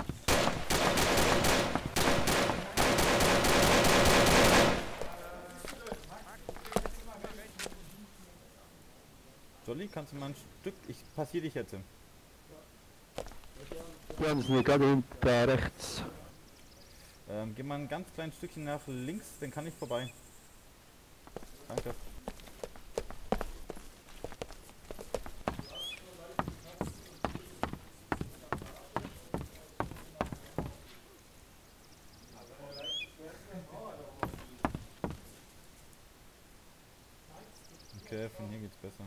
Jolly, kannst du mal ein Stück... Ich passiere dich jetzt. Die haben sie gerade hinten rechts. Ähm, geh mal ein ganz kleines Stückchen nach links, dann kann ich vorbei. Danke. Okay, von hier geht's besser.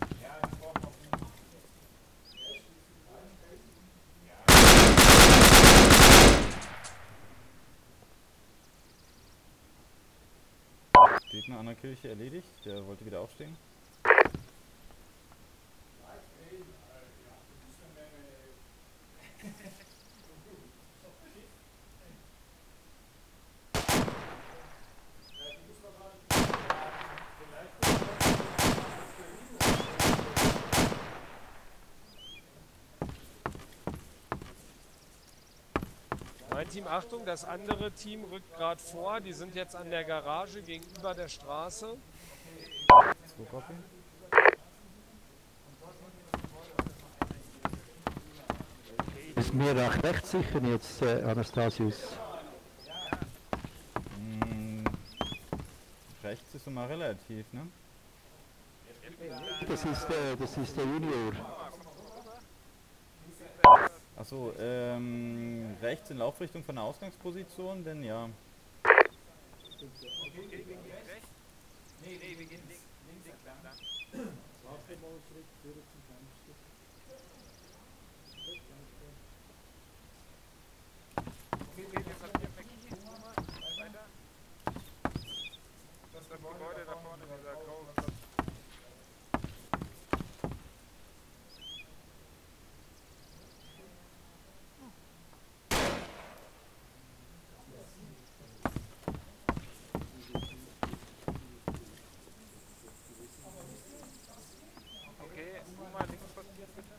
Gegner an der Kirche erledigt, der wollte wieder aufstehen. Mein Team, Achtung, das andere Team rückt gerade vor. Die sind jetzt an der Garage gegenüber der Straße. So, copy. Ist mir nach rechts sicher jetzt, äh, Anastasius? Hm, rechts ist immer relativ, ne? Das ist, äh, das ist der Junior. Achso, ähm, rechts in Laufrichtung von der Ausgangsposition, denn ja. Okay, wir gehen rechts? Nee, nee, wir gehen links. Links lang. Okay, jetzt habt ihr McKee. Weiter. Das ist das Gebäude da vorne, dieser graue Klotz. Okay, nur mal links passieren, bitte.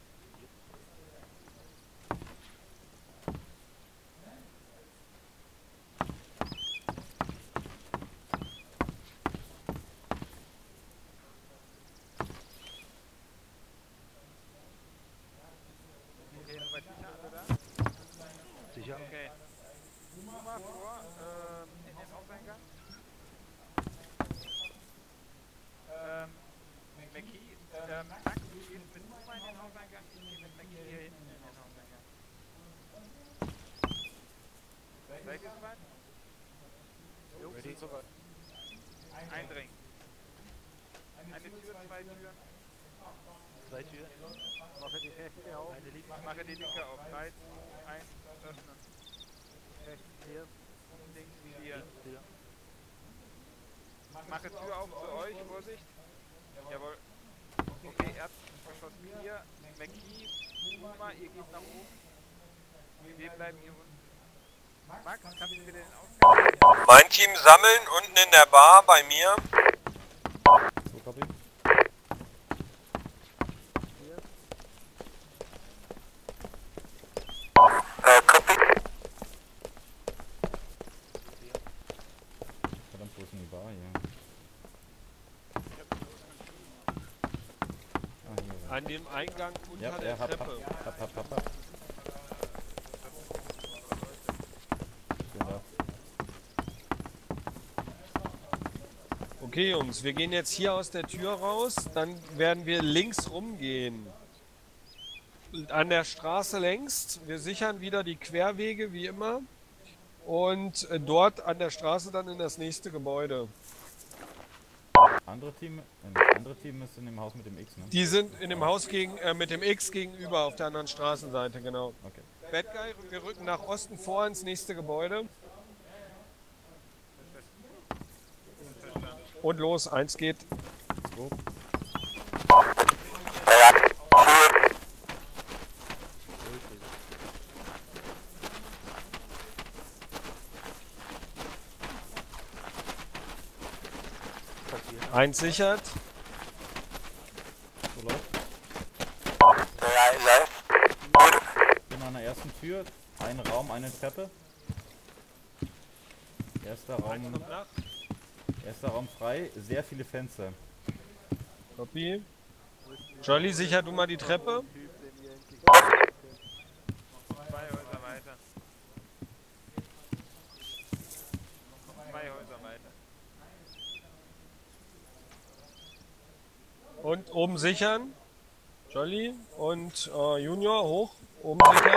Okay, soweit sicher, alle da? Sicher. Okay. Mal vor, ähm, in den Hauseingang. Ähm, McKee, ähm, Max, du gehst mit Numa in den Hauseingang, ich gehe mit McKee hier hinten in den Hauseingang. Seid ihr soweit? Jungs sind soweit. Eindringen. Eine Tür, zwei Türen. Zwei Türen. Mache die rechte auf. Eine linke. Mache die linke auf. drei, zwei, eins, öffnen. Rechts clear. Links, vier. Links clear. Mache Tür auf zu euch, Vorsicht. Jawohl. Okay, Erdgeschoss vier. McKee, Numa, ihr geht nach oben. Wir bleiben hier unten. Max, kannst du wieder den Ausgang? Mein Team sammeln unten in der Bar bei mir. So, copy. Äh, copy. Verdammt, wo ist denn die Bar hier? Ah, hier. An dem Eingang unter Ja, der ja, hab, hab, Treppe. hab, hab, hab, hab. Genau. Okay, Jungs, wir gehen jetzt hier aus der Tür raus. Dann werden wir links rumgehen. Und an der Straße längst. Wir sichern wieder die Querwege, wie immer. Und äh, dort an der Straße dann in das nächste Gebäude. Andere Team, äh, das andere Team ist in dem Haus mit dem X, ne? Die sind in dem Haus gegen, äh, mit dem X gegenüber auf der anderen Straßenseite, genau. Okay. Bad Guy, wir rücken nach Osten vor ins nächste Gebäude. Und los, eins geht. So. Eins sichert. So läuft. Drei läuft. Bin an der ersten Tür. Ein Raum, eine Treppe. Erster Eins Raum, kommt nach. erster Raum frei. Sehr viele Fenster. Copy. Jolly, sicher du mal die Treppe. Zwei Häuser weiter. Zwei Häuser weiter. Und oben sichern. Jolly und äh, Junior hoch. Oben sichern.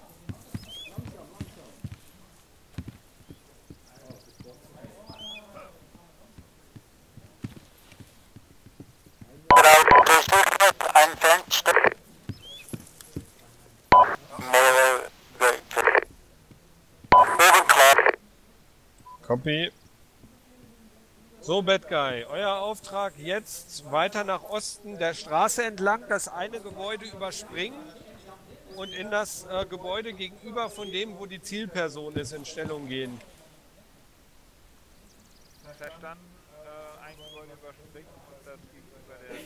Durchsucht ein Fenster. Mehrere Wölfe. Oben klar. Copy. So, Bad Guy, euer Auftrag jetzt weiter nach Osten der Straße entlang, das eine Gebäude überspringen und in das äh, Gebäude gegenüber von dem, wo die Zielperson ist, in Stellung gehen. Verstanden, äh, ein Gebäude überspringen und das gegenüber der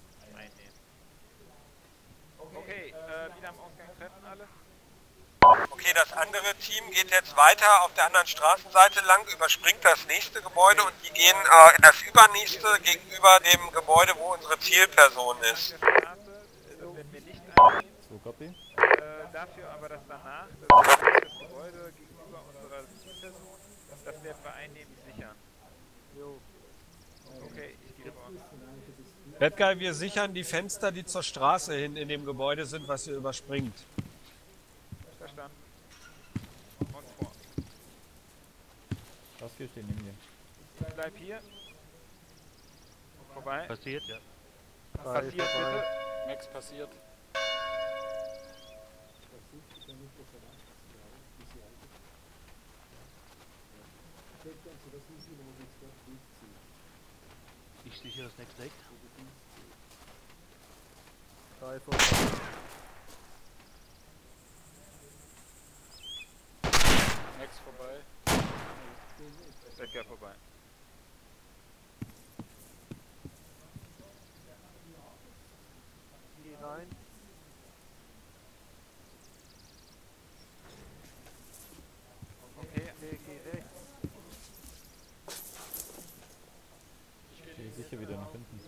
einnehmen. Okay, äh, wieder am Ausgang treffen alle. Okay, das andere Team geht jetzt weiter auf der anderen Straßenseite lang, überspringt das nächste Gebäude und die gehen äh, in das übernächste gegenüber dem Gebäude, wo unsere Zielperson ist. Das werden wir nicht einnehmen. So, copy. Äh, dafür aber das danach, das, ist das Gebäude gegenüber unserer Zielperson, das werden wir einnehmen sichern. Okay, ich gehe vor. Bad Guy, wir sichern die Fenster, die zur Straße hin in dem Gebäude sind, was ihr überspringt. Verstanden. Und vor. Lass hier stehen, nimm den. Ich bleib hier. Vorbei. Passiert, ja. Passiert bitte. Max passiert. Ich sichere das nächste Deck. Drei vorbei. Max vorbei. Edgar vorbei. Geh rein. Okay, Geh, geh rechts. Ich gehe sicher wieder nach hinten.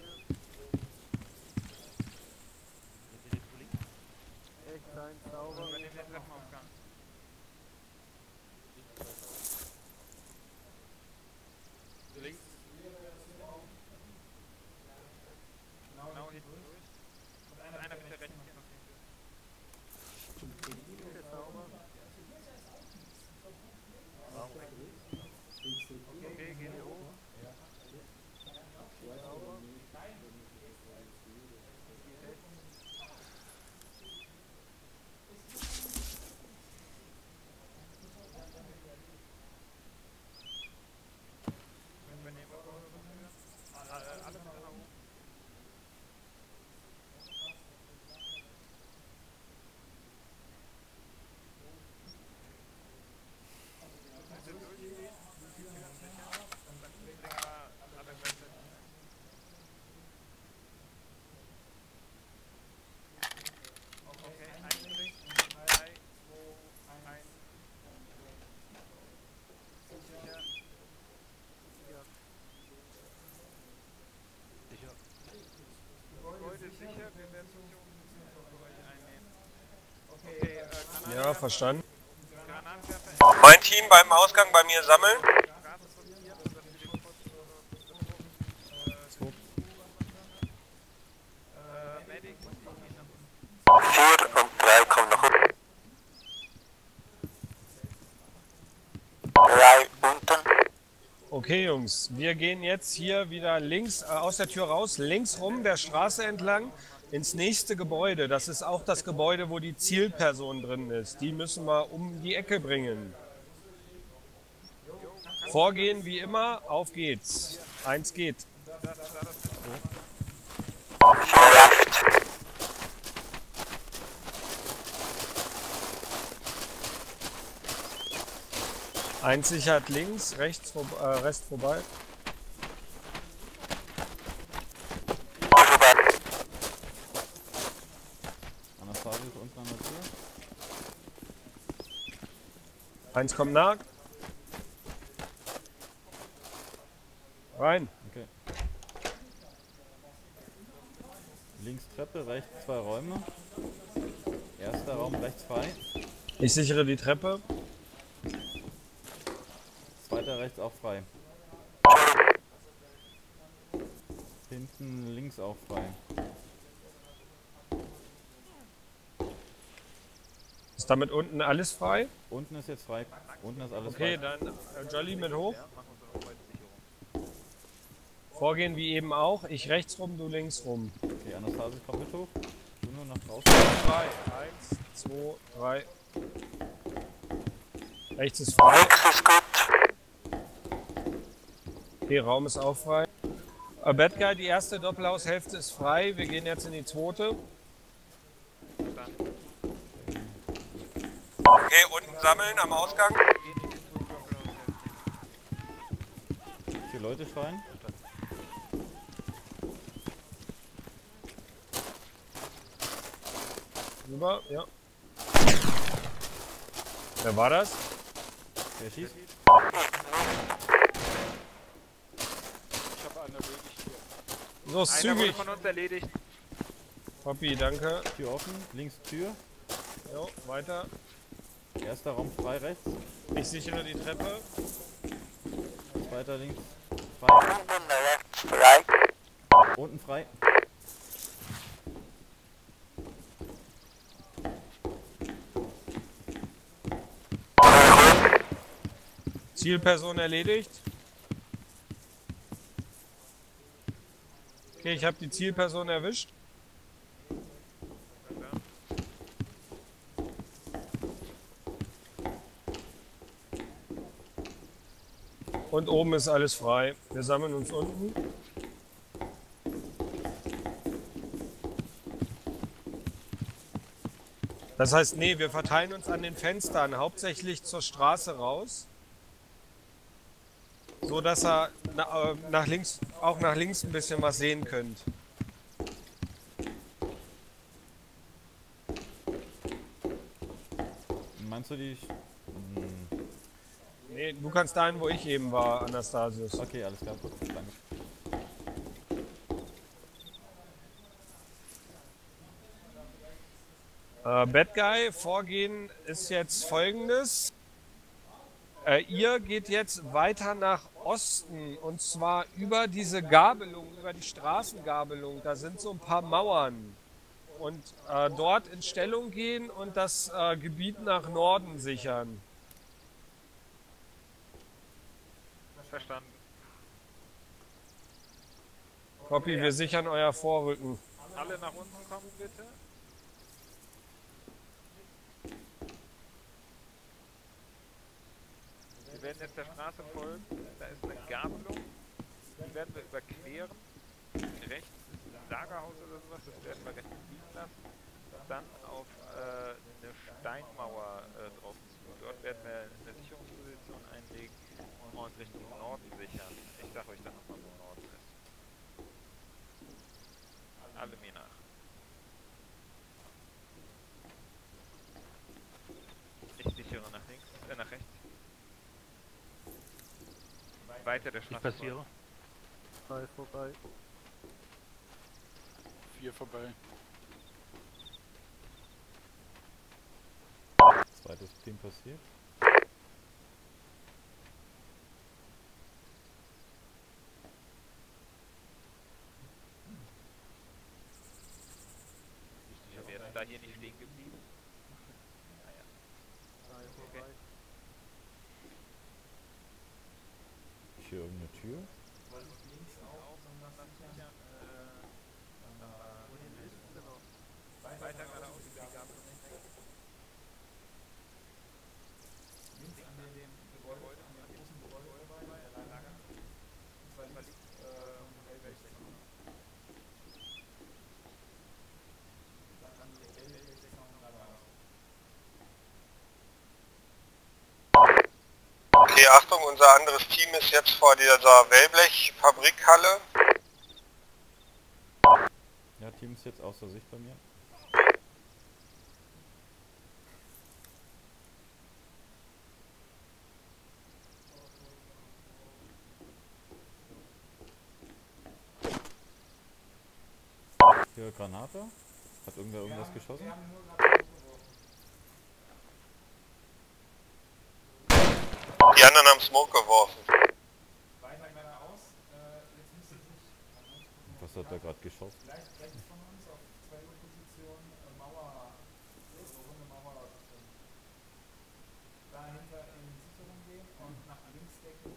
Rechts rein, sauber. übernehmen den Treppenaufgang. Links. Genau hinten durch. Und einer bitte rechts hier noch hin. Linke sauber. Okay, gehen wir hoch. Sauber. Übernehmen wir äh, alle bitte nach oben. Bitte durchgehen. Ganz sicher. Dann bringen wir alle gleichzeitig. Okay, einbringen. drei, zwei, eins. Sicher. Sicher. Gebäude ist sicher, wir werden Funktionen für euch einnehmen. Okay, äh, Granaten, Ja, verstanden. Granatwerfer in Mein Team beim Ausgang bei mir sammeln. die Straße sortieren, sodass wir den kurz äh, Medic und ich gehen nach unten. vier und drei kommen nach unten. drei unten. Okay, Jungs, wir gehen jetzt hier wieder links äh, aus der Tür raus, links rum der Straße entlang ins nächste Gebäude. Das ist auch das Gebäude, wo die Zielperson drin ist. Die müssen wir um die Ecke bringen. Vorgehen wie immer, auf geht's. Eins geht. Recht. Eins sichert links, rechts, vor, äh, Rest vorbei. Vorbei. Anastasia ist unten an der Tür. Eins kommt nach. Rein. Okay. Links Treppe, rechts zwei Räume. Erster Raum rechts frei. Ich sichere die Treppe. Zweiter rechts auch frei. Hinten links auch frei. Ist damit unten alles frei? Unten ist jetzt frei. Unten ist alles Okay, frei. dann äh, Jolly mit hoch. Vorgehen wie eben auch. Ich rechts rum, du links rum. Okay, Anastasia kommt mit hoch. Du nur nach draußen. Drei. Eins, zwei, drei. Rechts ist frei. Links ist gut. Okay, Raum ist auch frei. Äh, Bad Guy, die erste Doppelhaushälfte ist frei. Wir gehen jetzt in die zweite. Okay, unten sammeln am Ausgang. Vier Leute schreien. Rüber, ja. Wer war das? Wer schießt? Ich habe einen erledigt hier. So, Einer wurde zügig. von uns erledigt. Poppy, danke. Tür offen, links Tür. Jo, weiter. Erster Raum frei rechts. Ich sichere die Treppe. Zweiter links frei. Unten rechts frei. Unten frei. Zielperson erledigt. Okay, ich habe die Zielperson erwischt. Und oben ist alles frei. Wir sammeln uns unten. Das heißt, nee, wir verteilen uns an den Fenstern, hauptsächlich zur Straße raus. So dass er na, äh, nach links, auch nach links ein bisschen was sehen könnt. Meinst du die... Hm. Nee, du kannst dahin, wo ich eben war, Anastasius. Okay, alles klar, gut, danke. Äh, Bad Guy, Vorgehen ist jetzt folgendes. Äh, ihr geht jetzt weiter nach Osten und zwar über diese Gabelung, über die Straßengabelung. Da sind so ein paar Mauern. Und äh, dort in Stellung gehen und das äh, Gebiet nach Norden sichern. Verstanden. Copy, wir sichern euer Vorrücken. Alle nach unten kommen, bitte. Wir werden jetzt der Straße folgen. Da ist eine Gabelung. Die werden wir überqueren. Rechts ist ein Lagerhaus oder sowas. Das werden wir rechts liegen lassen. Dann auf äh, eine Steinmauer äh, drauf zu. Dort werden wir eine Sicherungsposition einlegen und Richtung Norden sichern. Ich sag euch dann nochmal, wo Norden ist. Alle mir nach. Ich sichere nach links, äh, nach rechts. Weiter der Straße. Ich passiere. Drei vorbei. Vier vorbei. Zweites Team passiert. Wir werden da hier nicht stehen geblieben. Naja. Okay. Ich höre irgendeine Tür. Weiter geradeaus die Gabelung. Links an dem Gebäude, an dem großen Gebäude vorbei, der Lager. Und zwar links äh, Railway-Station. Dann an die Railway-Station geradeaus. Okay, Achtung, unser anderes Team ist jetzt vor dieser Wellblech-Fabrikhalle. Ja, Team ist jetzt außer Sicht bei mir. Hier Granate. Hat irgendwer irgendwas geschossen? Die anderen haben Smoke geworfen. Weiter geradeaus. Äh, jetzt müsste sich. Was hat da gerade geschossen? Gleich rechts von uns auf zwei Uhr Position äh, Mauer. So runde Mauer. Dahinter in Sicherung gehen und nach links decken.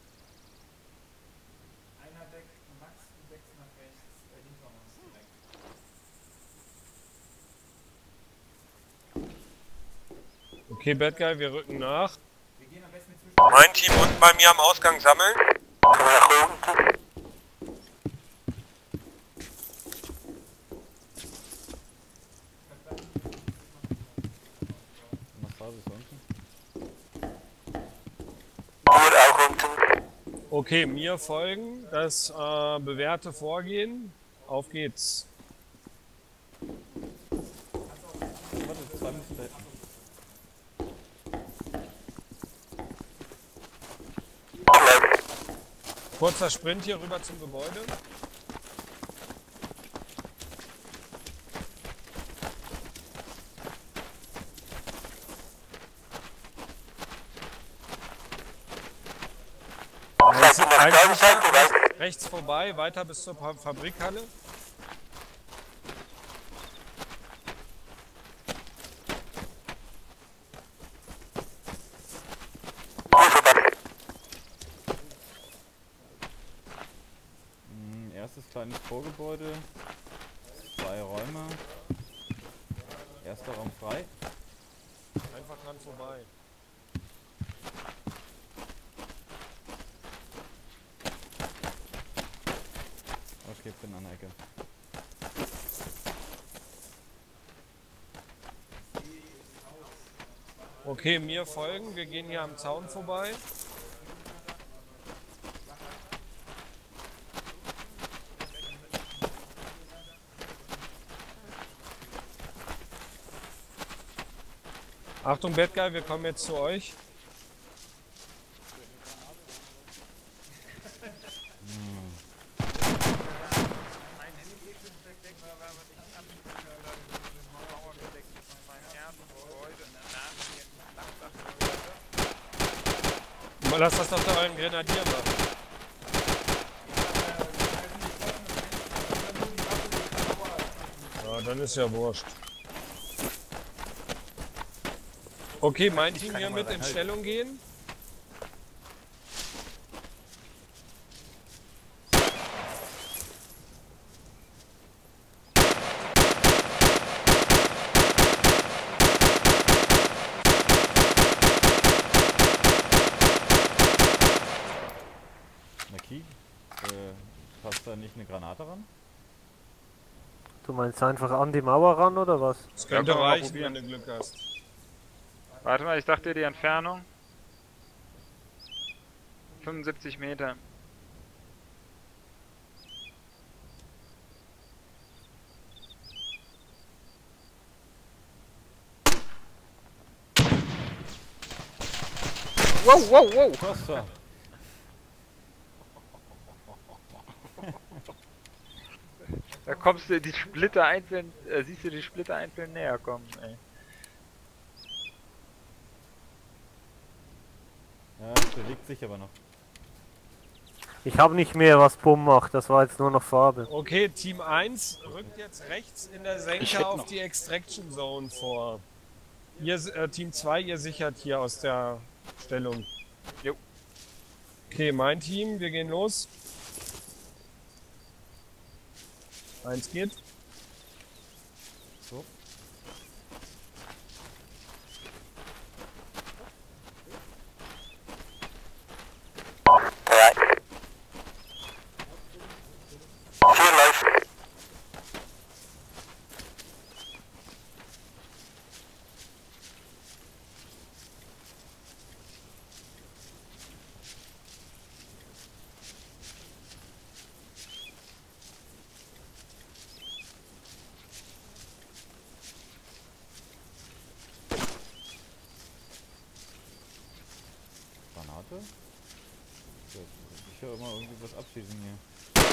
Einer deckt Max, du deckst nach rechts äh, hinter uns direkt. Okay, Bad Guy, wir rücken nach. Wir gehen am besten zwischen. Mein Team unten bei mir am Ausgang sammeln. Massage ist unten. Gut, auch unten. Okay, mir folgen das äh, bewährte Vorgehen. Auf geht's. Warte, zwei müssen da hinten. Kurzer Sprint hier rüber zum Gebäude. Jetzt ein Schritt rechts vorbei, weiter bis zur Fa- Fabrikhalle. Hm, erstes kleines Vorgebäude. Zwei Räume. Erster Raum frei. Einfach dran vorbei. Okay, bin an der Ecke. Okay, mir folgen. Wir gehen hier am Zaun vorbei. Achtung, Bad Guy, wir kommen jetzt zu euch. Lass das doch da euren Grenadier machen. Ja, dann ist ja wurscht. Okay, mein Team hier mit in Stellung gehen. Marquis, äh, passt da nicht eine Granate ran? Du meinst einfach an die Mauer ran oder was? Das könnte Ja, kann man mal reichen, probieren. wenn du Glück hast. Warte mal, ich dachte die Entfernung. fünfundsiebzig Meter. Wow, wow, wow! Costa! Da kommst du die Splitter einzeln, äh, siehst du die Splitter einzeln näher kommen, ey. Ja, es bewegt sich aber noch. Ich habe nicht mehr, was Bumm macht, das war jetzt nur noch Farbe. Okay, Team eins rückt jetzt rechts in der Ich Senke hätte auf noch- die Extraction Zone vor. Ihr, äh, Team zwei, ihr sichert hier aus der Stellung. Jo. Okay, mein Team, wir gehen los. Eins geht. So. Drei. Vier läuft. Granate? Ja, ich höre immer irgendwie was abschießen hier.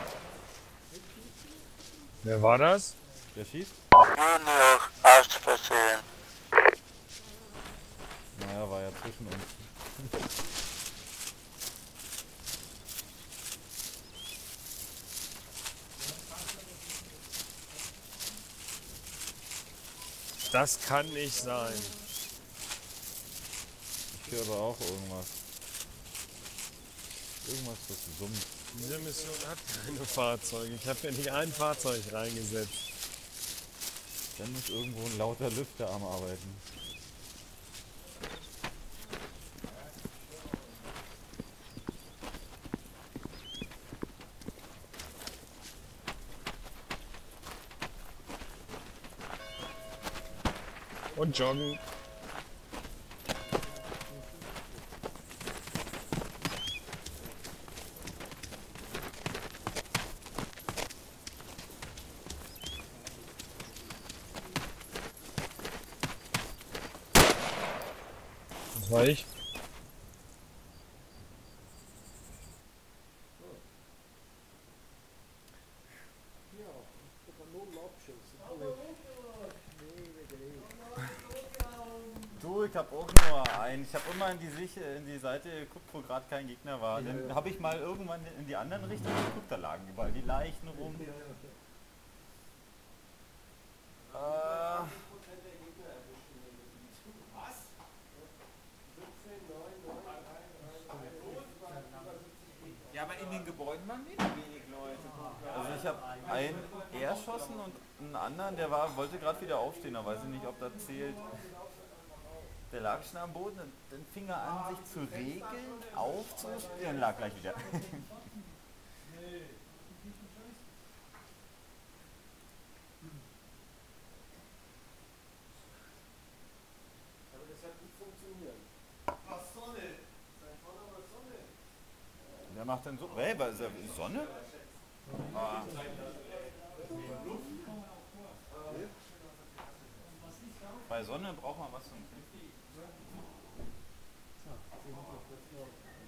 Wer war das? Wer schießt? Junior aus Versehen. Naja, war ja zwischen uns. Das kann nicht sein. Ich höre aber auch irgendwas. Irgendwas, das summt. Diese Mission hat keine Fahrzeuge. Ich habe ja nicht ein Fahrzeug reingesetzt. Dann ist irgendwo ein lauter Lüfter am Arbeiten. Und joggen. Das war ich. ich habe auch nur einen. Ich habe immer in die, Sich in die Seite geguckt, wo gerade kein Gegner war. Dann habe ich mal irgendwann in die anderen Richtung geguckt, da lagen überall die Leichen rum. Äh, Ja, aber in den Gebäuden waren wieder wenig Leute. also ich habe einen erschossen und einen anderen, der war, wollte gerade wieder aufstehen, da weiß ich nicht, ob das zählt. Der lag schon am Boden und dann fing er an, sich zu regeln, aufzustehen und lag gleich wieder. Wer macht denn so? Hey, was ist das? Sonne? Ah. Bei Sonne braucht man was zum